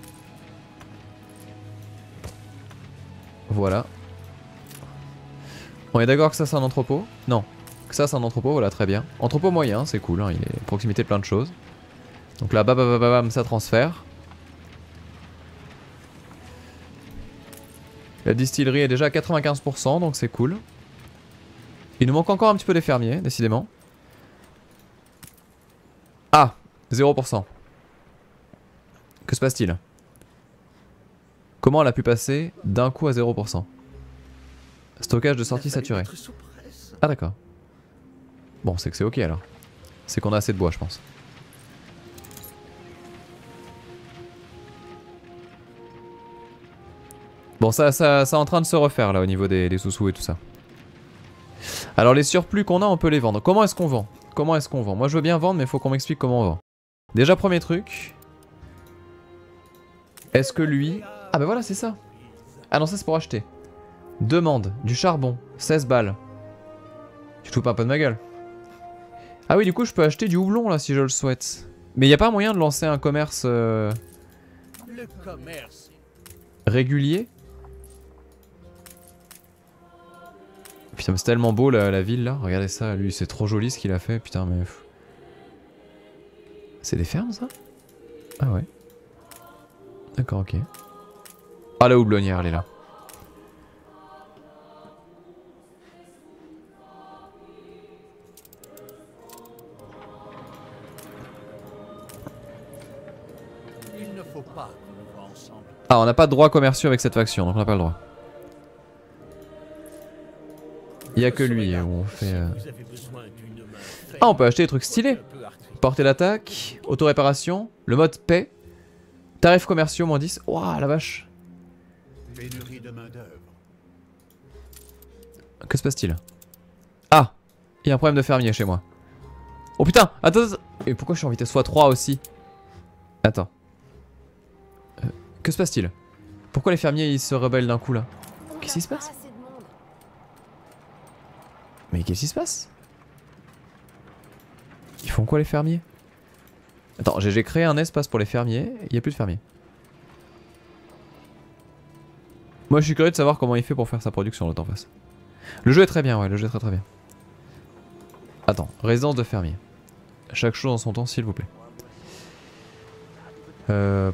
Voilà. On est d'accord que ça, c'est un entrepôt? Non. Que ça, c'est un entrepôt, voilà, très bien. Entrepôt moyen, c'est cool, hein, il est à proximité de plein de choses. Donc là, bam, bam, bam, bam, ça transfère. La distillerie est déjà à quatre-vingt-quinze pour cent, donc c'est cool. Il nous manque encore un petit peu des fermiers, décidément. Ah, zéro pour cent. Que se passe-t-il? Comment elle a pu passer d'un coup à zéro pour cent? Stockage de sortie saturé. Ah d'accord. Bon, c'est que c'est ok alors. C'est qu'on a assez de bois, je pense. Bon, ça, ça, ça est en train de se refaire là au niveau des, des sous-sous et tout ça. Alors les surplus qu'on a, on peut les vendre. Comment est-ce qu'on vend? Comment est-ce qu'on vend? Moi je veux bien vendre, mais il faut qu'on m'explique comment on vend. Déjà, premier truc. Est-ce que lui... Ah bah voilà, c'est ça. Ah non, ça c'est pour acheter. Demande du charbon, seize balles. Tu te fous pas un peu de ma gueule? Ah oui, du coup je peux acheter du houblon là si je le souhaite. Mais il n'y a pas moyen de lancer un commerce euh... Le commerce. régulier? Putain, mais c'est tellement beau la, la ville là. Regardez ça, lui c'est trop joli ce qu'il a fait. Putain, mais... C'est des fermes ça? Ah ouais. D'accord, ok. Ah la houblonnière, elle est là. Il ne faut pas qu'on nous voit ensemble. Ah, on n'a pas de droits commerciaux avec cette faction, donc on n'a pas le droit. Il y a que lui où on fait... Euh... Ah, on peut acheter des trucs stylés. Portée d'attaque, auto-réparation, le mode paix, tarifs commerciaux moins dix. Ouah, la vache. Pénurie de main-d'œuvre. Que se passe-t-il? Ah, il y a un problème de fermier chez moi. Oh putain, attends, attends. Et pourquoi je suis en vitesse fois trois aussi? Attends. Euh, que se passe-t-il? Pourquoi les fermiers ils se rebellent d'un coup là? Qu'est-ce qui se passe? Mais qu'est-ce qui se passe? Ils font quoi les fermiers? Attends, j'ai créé un espace pour les fermiers, il n'y a plus de fermiers. Moi je suis curieux de savoir comment il fait pour faire sa production l'autre en face. Le jeu est très bien, ouais, le jeu est très très bien. Attends, résidence de fermier. Chaque chose en son temps s'il vous plaît. Euh...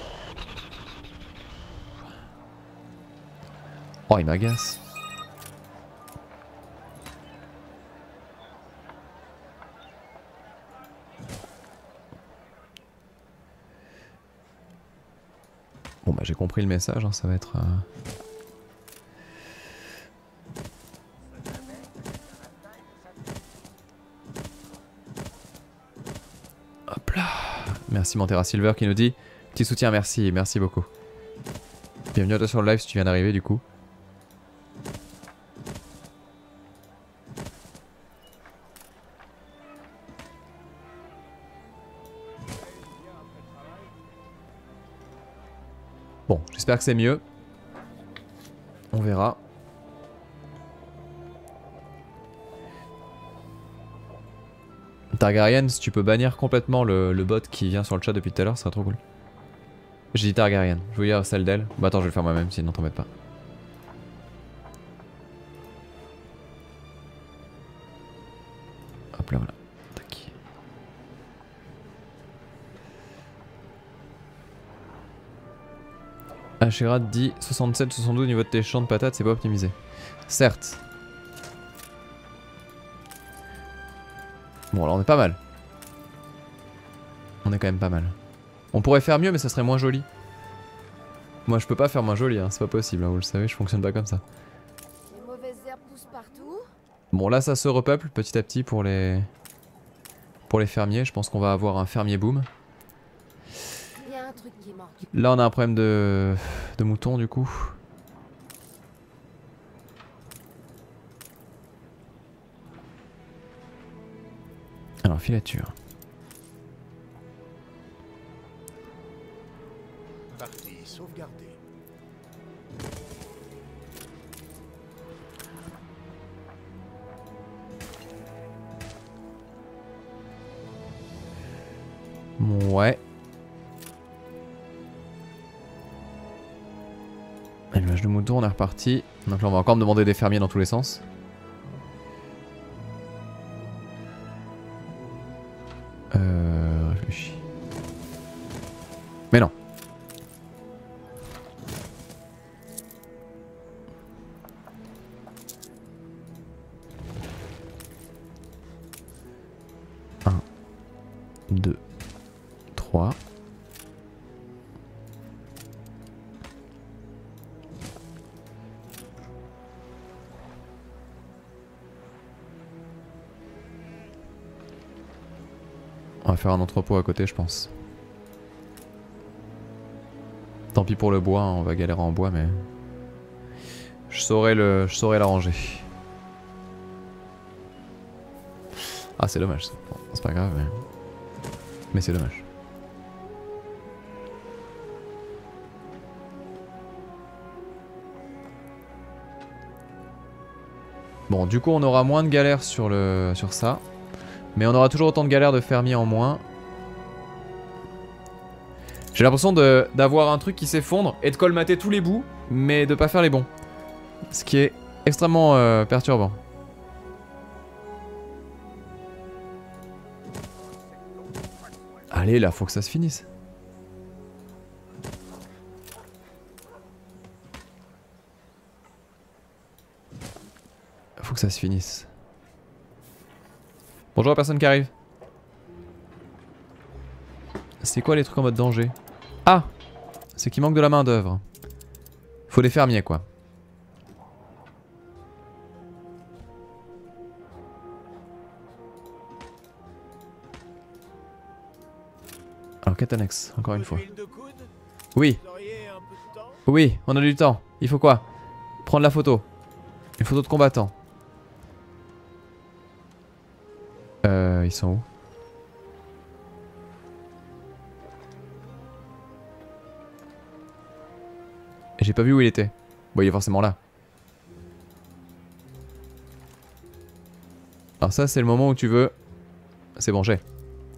Oh il m'agace. Bon bah j'ai compris le message, hein, ça va être... Euh... Hop là. Merci Montera Silver qui nous dit petit soutien, merci, merci beaucoup. Bienvenue à toi sur le live si tu viens d'arriver du coup. Bon, j'espère que c'est mieux. On verra. Targaryen, si tu peux bannir complètement le, le bot qui vient sur le chat depuis tout à l'heure, ça serait trop cool. J'ai dit Targaryen, je veux dire celle d'elle. Bah attends, je vais le faire moi-même, sinon t'embête pas. Hop là, voilà. Tac. Asherat dit soixante-sept soixante-douze au niveau de tes champs de patates, c'est pas optimisé. Certes. Bon, alors on est pas mal. On est quand même pas mal. On pourrait faire mieux, mais ça serait moins joli. Moi, je peux pas faire moins joli, hein, c'est pas possible, hein, vous le savez, je fonctionne pas comme ça. Les mauvaises herbes poussent partout. Bon, là, ça se repeuple petit à petit pour les pour les fermiers. Je pense qu'on va avoir un fermier boom. Il y a un truc qui manque. Là, on a un problème de de moutons, du coup. Alors, filature. Partie sauvegardée. Ouais. Élevage de moutons, on est reparti. Donc là, on va encore me demander des fermiers dans tous les sens. Euh... Réfléchis. Mais non. Un, deux, trois. On va faire un entrepôt à côté, je pense. Tant pis pour le bois, hein, on va galérer en bois, mais... Je saurais le, je saurais l'arranger. Ah, c'est dommage. Bon, c'est pas grave, mais... Mais c'est dommage. Bon, du coup, on aura moins de galères sur, le, sur ça. Mais on aura toujours autant de galères de fermiers en moins. J'ai l'impression d'avoir un truc qui s'effondre et de colmater tous les bouts, mais de pas faire les bons. Ce qui est extrêmement euh, perturbant. Allez, là, faut que ça se finisse. Faut que ça se finisse. Bonjour à personne qui arrive. C'est quoi les trucs en mode danger? Ah! C'est qu'il manque de la main d'œuvre. Faut des fermiers quoi. Alors quête annexe, encore une fois. Oui. Oui, on a du temps. Il faut quoi? Prendre la photo. Une photo de combattant. Euh, ils sont où? J'ai pas vu où il était. Bon, il est forcément là. Alors ça, c'est le moment où tu veux... C'est bon, j'ai.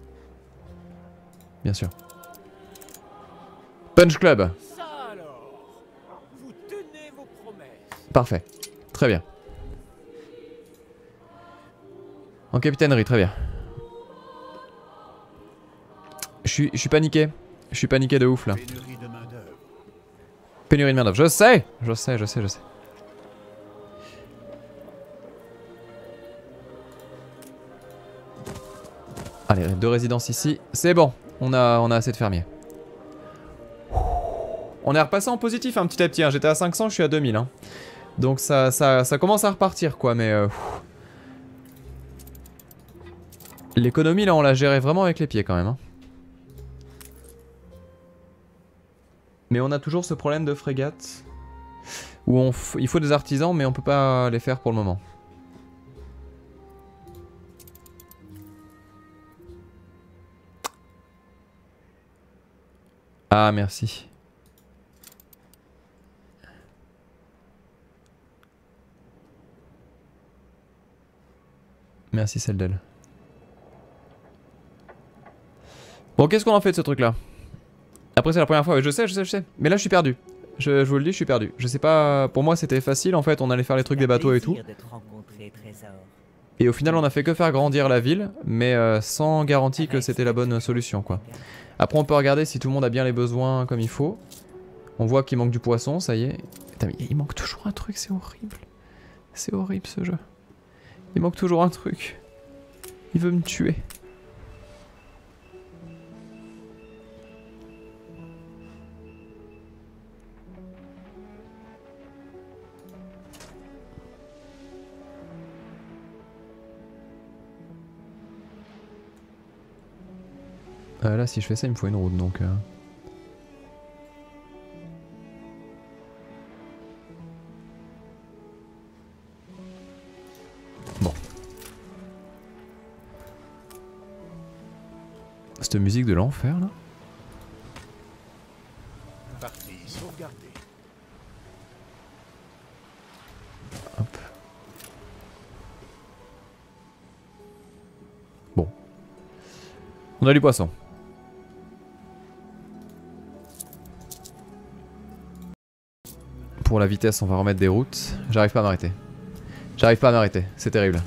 Bien sûr. Punch Club. Ça alors, vous tenez vos promesses. Parfait. Très bien. En capitainerie, très bien. Je suis, je suis paniqué. Je suis paniqué de ouf là. Pénurie de main-d'œuvre. Pénurie de main d'œuvre. Je sais, je sais, je sais, je sais. Allez, deux résidences ici. C'est bon. On a, on a assez de fermiers. On est repassé en positif un hein, petit à petit. Hein. J'étais à cinq cents, je suis à deux mille. Hein. Donc ça, ça, ça commence à repartir quoi, mais... Euh, l'économie là, on l'a gérée vraiment avec les pieds quand même. Hein. Mais on a toujours ce problème de frégate. Où on f il faut des artisans, mais on peut pas les faire pour le moment. Ah, merci. Merci, celle d'elle. Bon, qu'est-ce qu'on en fait de ce truc-là? Après, c'est la première fois. Ouais, je sais, je sais, je sais. Mais là, je suis perdu. Je, je vous le dis, je suis perdu. Je sais pas... Pour moi, c'était facile, en fait. On allait faire les trucs des bateaux et tout. Et au final, on a fait que faire grandir la ville, mais euh, sans garantie que c'était la bonne solution, quoi. Après, on peut regarder si tout le monde a bien les besoins comme il faut. On voit qu'il manque du poisson, ça y est. Putain, mais il manque toujours un truc, c'est horrible. C'est horrible, ce jeu. Il manque toujours un truc. Il veut me tuer. Euh, là, si je fais ça, il me faut une route, donc... Euh... Bon. Cette musique de l'enfer, là. Partie sauvegardée. Hop. Bon. On a du poisson. Pour la vitesse, on va remettre des routes. J'arrive pas à m'arrêter. J'arrive pas à m'arrêter. C'est terrible.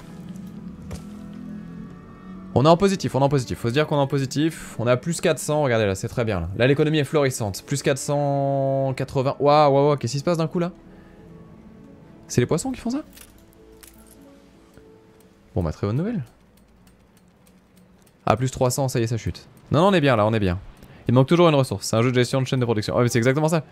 On est en positif, on est en positif. Faut se dire qu'on est en positif. On est à plus quatre cents. Regardez là, c'est très bien là. Là, l'économie est florissante. Plus quatre cent quatre-vingts. Waouh, waouh, waouh. Qu'est-ce qui se passe d'un coup là? C'est les poissons qui font ça? Bon, bah, très bonne nouvelle. Ah, plus trois cents, ça y est, ça chute. Non, non, on est bien là, on est bien. Il manque toujours une ressource. C'est un jeu de gestion de chaîne de production. Ouais, mais c'est exactement ça.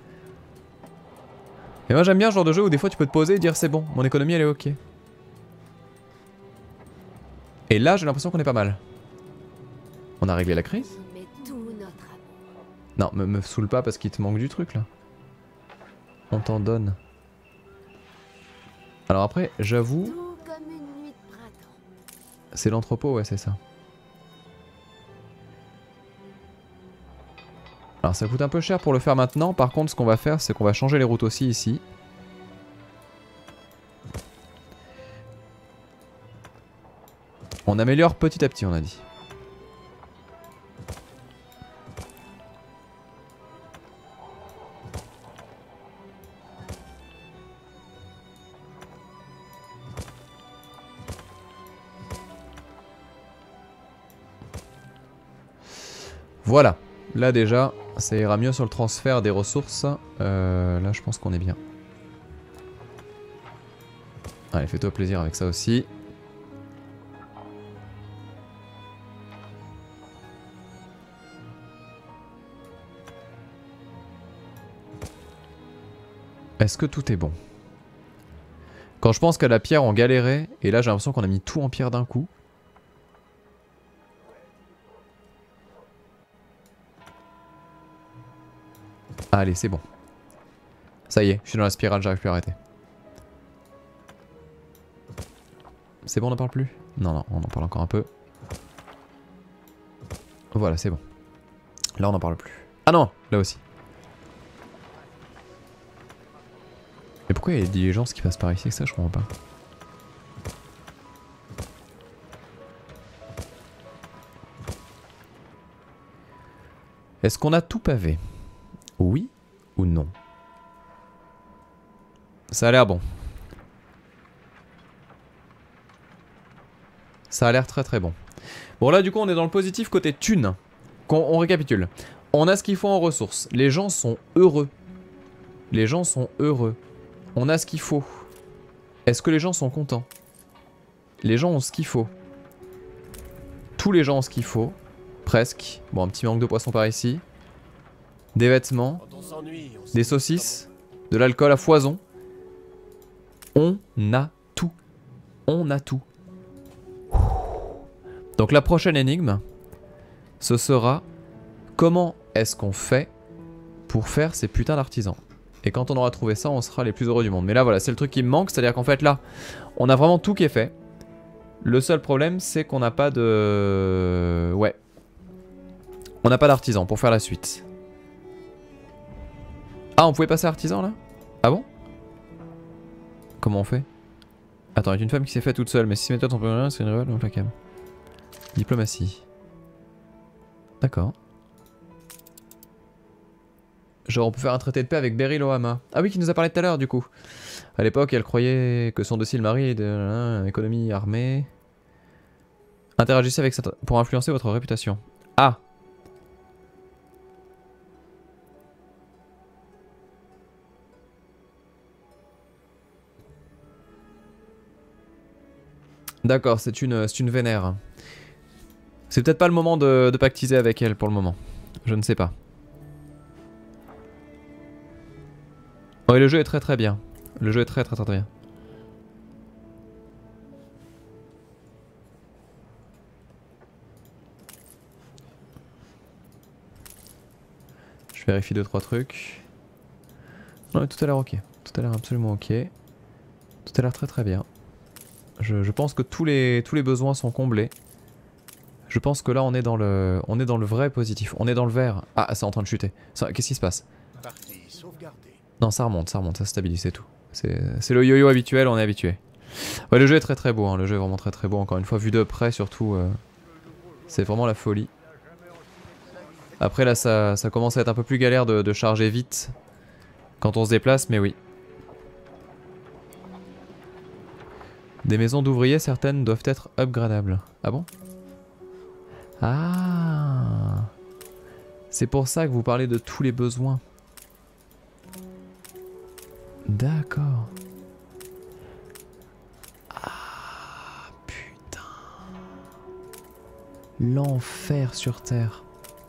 Et moi j'aime bien ce genre de jeu où des fois tu peux te poser et dire c'est bon, mon économie elle est ok. Et là j'ai l'impression qu'on est pas mal. On a réglé la crise? On y met tout notre amour. Non, me, me saoule pas parce qu'il te manque du truc là. On t'en donne. Alors après, j'avoue... Tout comme une nuit de printemps. C'est l'entrepôt, ouais, c'est ça. Alors ça coûte un peu cher pour le faire maintenant. Par contre, ce qu'on va faire, c'est qu'on va changer les routes aussi ici. On améliore petit à petit, on a dit. Voilà. Là déjà, ça ira mieux sur le transfert des ressources. Euh, là, je pense qu'on est bien. Allez, fais-toi plaisir avec ça aussi. Est-ce que tout est bon? Quand je pense qu'à la pierre on galérait, et là j'ai l'impression qu'on a mis tout en pierre d'un coup. Allez, c'est bon. Ça y est, je suis dans la spirale, j'arrive plus à arrêter. C'est bon, on n'en parle plus? Non, non, on en parle encore un peu. Voilà, c'est bon. Là, on n'en parle plus. Ah non, là aussi. Mais pourquoi il y a des diligences qui passent par ici? Ça, je comprends pas. Est-ce qu'on a tout pavé? Oui ou non? Ça a l'air bon. Ça a l'air très très bon. Bon là du coup on est dans le positif côté thune. On, on récapitule. On a ce qu'il faut en ressources. Les gens sont heureux. Les gens sont heureux. On a ce qu'il faut. Est-ce que les gens sont contents? Les gens ont ce qu'il faut. Tous les gens ont ce qu'il faut. Presque. Bon, un petit manque de poisson par ici. Des vêtements. Des saucisses. De l'alcool à foison. On a tout. On a tout. Donc la prochaine énigme, ce sera comment est-ce qu'on fait pour faire ces putains d'artisans. Et quand on aura trouvé ça, on sera les plus heureux du monde. Mais là, voilà, c'est le truc qui me manque. C'est-à-dire qu'en fait, là, on a vraiment tout qui est fait. Le seul problème, c'est qu'on n'a pas de... Ouais. On n'a pas d'artisan pour faire la suite. Ah, on pouvait passer artisan, là? Ah bon? Comment on fait? Attends, il y a une femme qui s'est faite toute seule. Mais si méthode on c'est une révolte implacable. Diplomatie. D'accord. Genre on peut faire un traité de paix avec Beryl Ohama. Ah oui, qui nous a parlé tout à l'heure du coup. À l'époque, elle croyait que son docile mari est de hein, économie armée. Interagissez avec cette... pour influencer votre réputation. Ah. D'accord, c'est une, c'est une vénère. C'est peut-être pas le moment de, de pactiser avec elle pour le moment. Je ne sais pas. Ouais, le jeu est très très bien. Le jeu est très très très, très bien. Je vérifie deux trois trucs. Non, tout a l'air ok. Tout a l'air absolument ok. Tout a l'air très très bien. Je, je pense que tous les, tous les besoins sont comblés. Je pense que là on est dans le, on est dans le vrai positif. On est dans le vert. Ah, c'est en train de chuter. Qu'est-ce qui se passe? Partie sauvegardée. Non, ça remonte, ça remonte, ça stabilise, c'est tout. C'est le yo-yo habituel, on est habitué. Ouais, le jeu est très très beau, hein. Le jeu est vraiment très très beau. Encore une fois, vu de près surtout, euh, c'est vraiment la folie. Après là, ça, ça commence à être un peu plus galère de, de charger vite quand on se déplace, mais oui. Des maisons d'ouvriers, certaines doivent être upgradables. Ah bon? Ah, c'est pour ça que vous parlez de tous les besoins. D'accord. Ah, putain. L'enfer sur terre.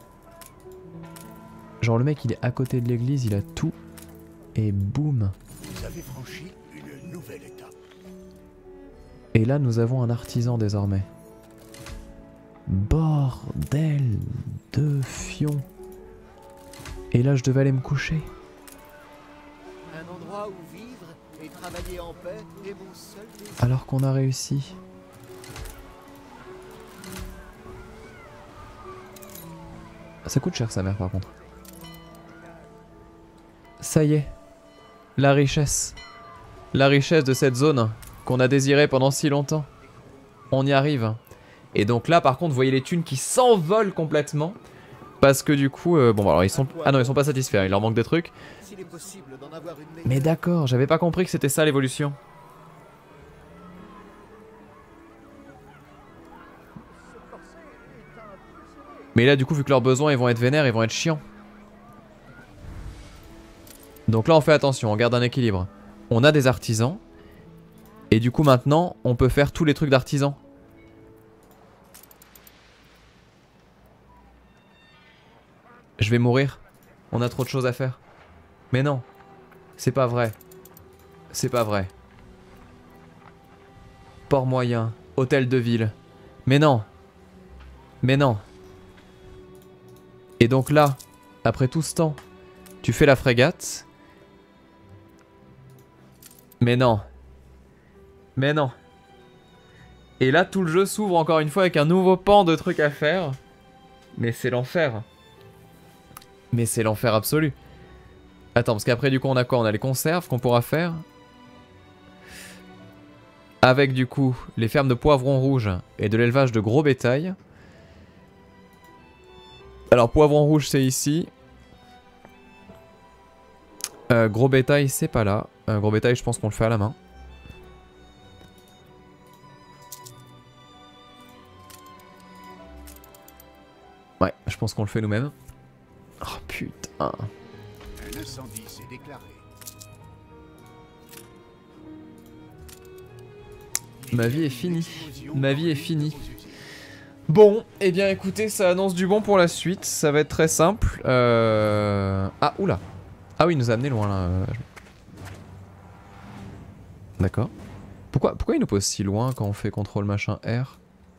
Genre le mec il est à côté de l'église, il a tout. Et boum. Vous avez franchi une nouvelle étape. Et là nous avons un artisan désormais. Bordel de fion. Et là, je devais aller me coucher. Un endroit où vivre et travailler en paix est mon seul désir. Alors qu'on a réussi. Ça coûte cher sa mère par contre. Ça y est. La richesse. La richesse de cette zone qu'on a désirée pendant si longtemps. On y arrive. Et donc là par contre vous voyez les thunes qui s'envolent complètement. Parce que du coup, euh, bon alors ils sont... Ah non ils sont pas satisfaits, il leur manque des trucs. S'il est possible d'en avoir une meilleure. Mais d'accord, j'avais pas compris que c'était ça l'évolution. Mais là du coup vu que leurs besoins ils vont être vénères, ils vont être chiants. Donc là on fait attention, on garde un équilibre. On a des artisans. Et du coup maintenant on peut faire tous les trucs d'artisans. Je vais mourir. On a trop de choses à faire. Mais non. C'est pas vrai. C'est pas vrai. Port moyen. Hôtel de ville. Mais non. Mais non. Et donc là, après tout ce temps, tu fais la frégate. Mais non. Mais non. Et là, tout le jeu s'ouvre encore une fois avec un nouveau pan de trucs à faire. Mais c'est l'enfer. Mais c'est l'enfer absolu. Attends, parce qu'après du coup on a quoi? On a les conserves qu'on pourra faire. Avec du coup les fermes de poivrons rouges et de l'élevage de gros bétail. Alors poivrons rouges c'est ici. Euh, gros bétail c'est pas là. Euh, gros bétail je pense qu'on le fait à la main. Ouais, je pense qu'on le fait nous-mêmes. Oh putain. Un incendie s'est déclaré. Ma vie est finie. Ma vie est finie. Bon, et eh bien écoutez, ça annonce du bon pour la suite. Ça va être très simple. Euh... Ah, oula. Ah oui, il nous a amené loin là. D'accord. Pourquoi, pourquoi il nous pose si loin quand on fait contrôle machin R?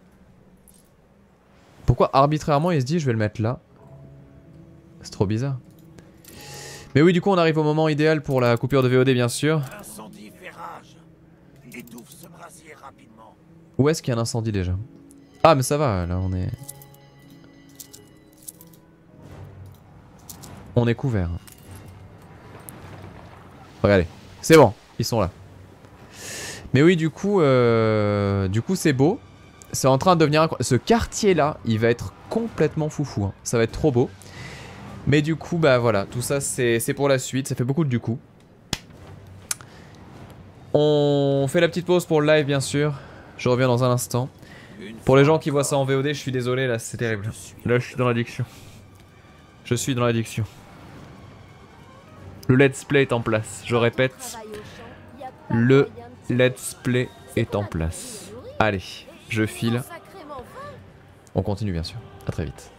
Pourquoi arbitrairement il se dit je vais le mettre là? C'est trop bizarre. Mais oui, du coup, on arrive au moment idéal pour la coupure de V O D, bien sûr. L'incendie fait rage. Étouffe ce brasier rapidement. Où est-ce qu'il y a un incendie déjà? Ah, mais ça va, là, on est... On est couvert. Regardez, c'est bon, ils sont là. Mais oui, du coup, euh... du coup, c'est beau. C'est en train de devenir... Ce quartier-là, il va être complètement foufou. Hein. Ça va être trop beau. Mais du coup, bah voilà, tout ça c'est pour la suite, ça fait beaucoup de du coup. On fait la petite pause pour le live bien sûr, je reviens dans un instant. Pour les gens qui voient ça en V O D, je suis désolé, là c'est terrible. Là je suis dans l'addiction. Je suis dans l'addiction. Le let's play est en place, je répète. Le let's play est en place. Allez, je file. On continue bien sûr, à très vite.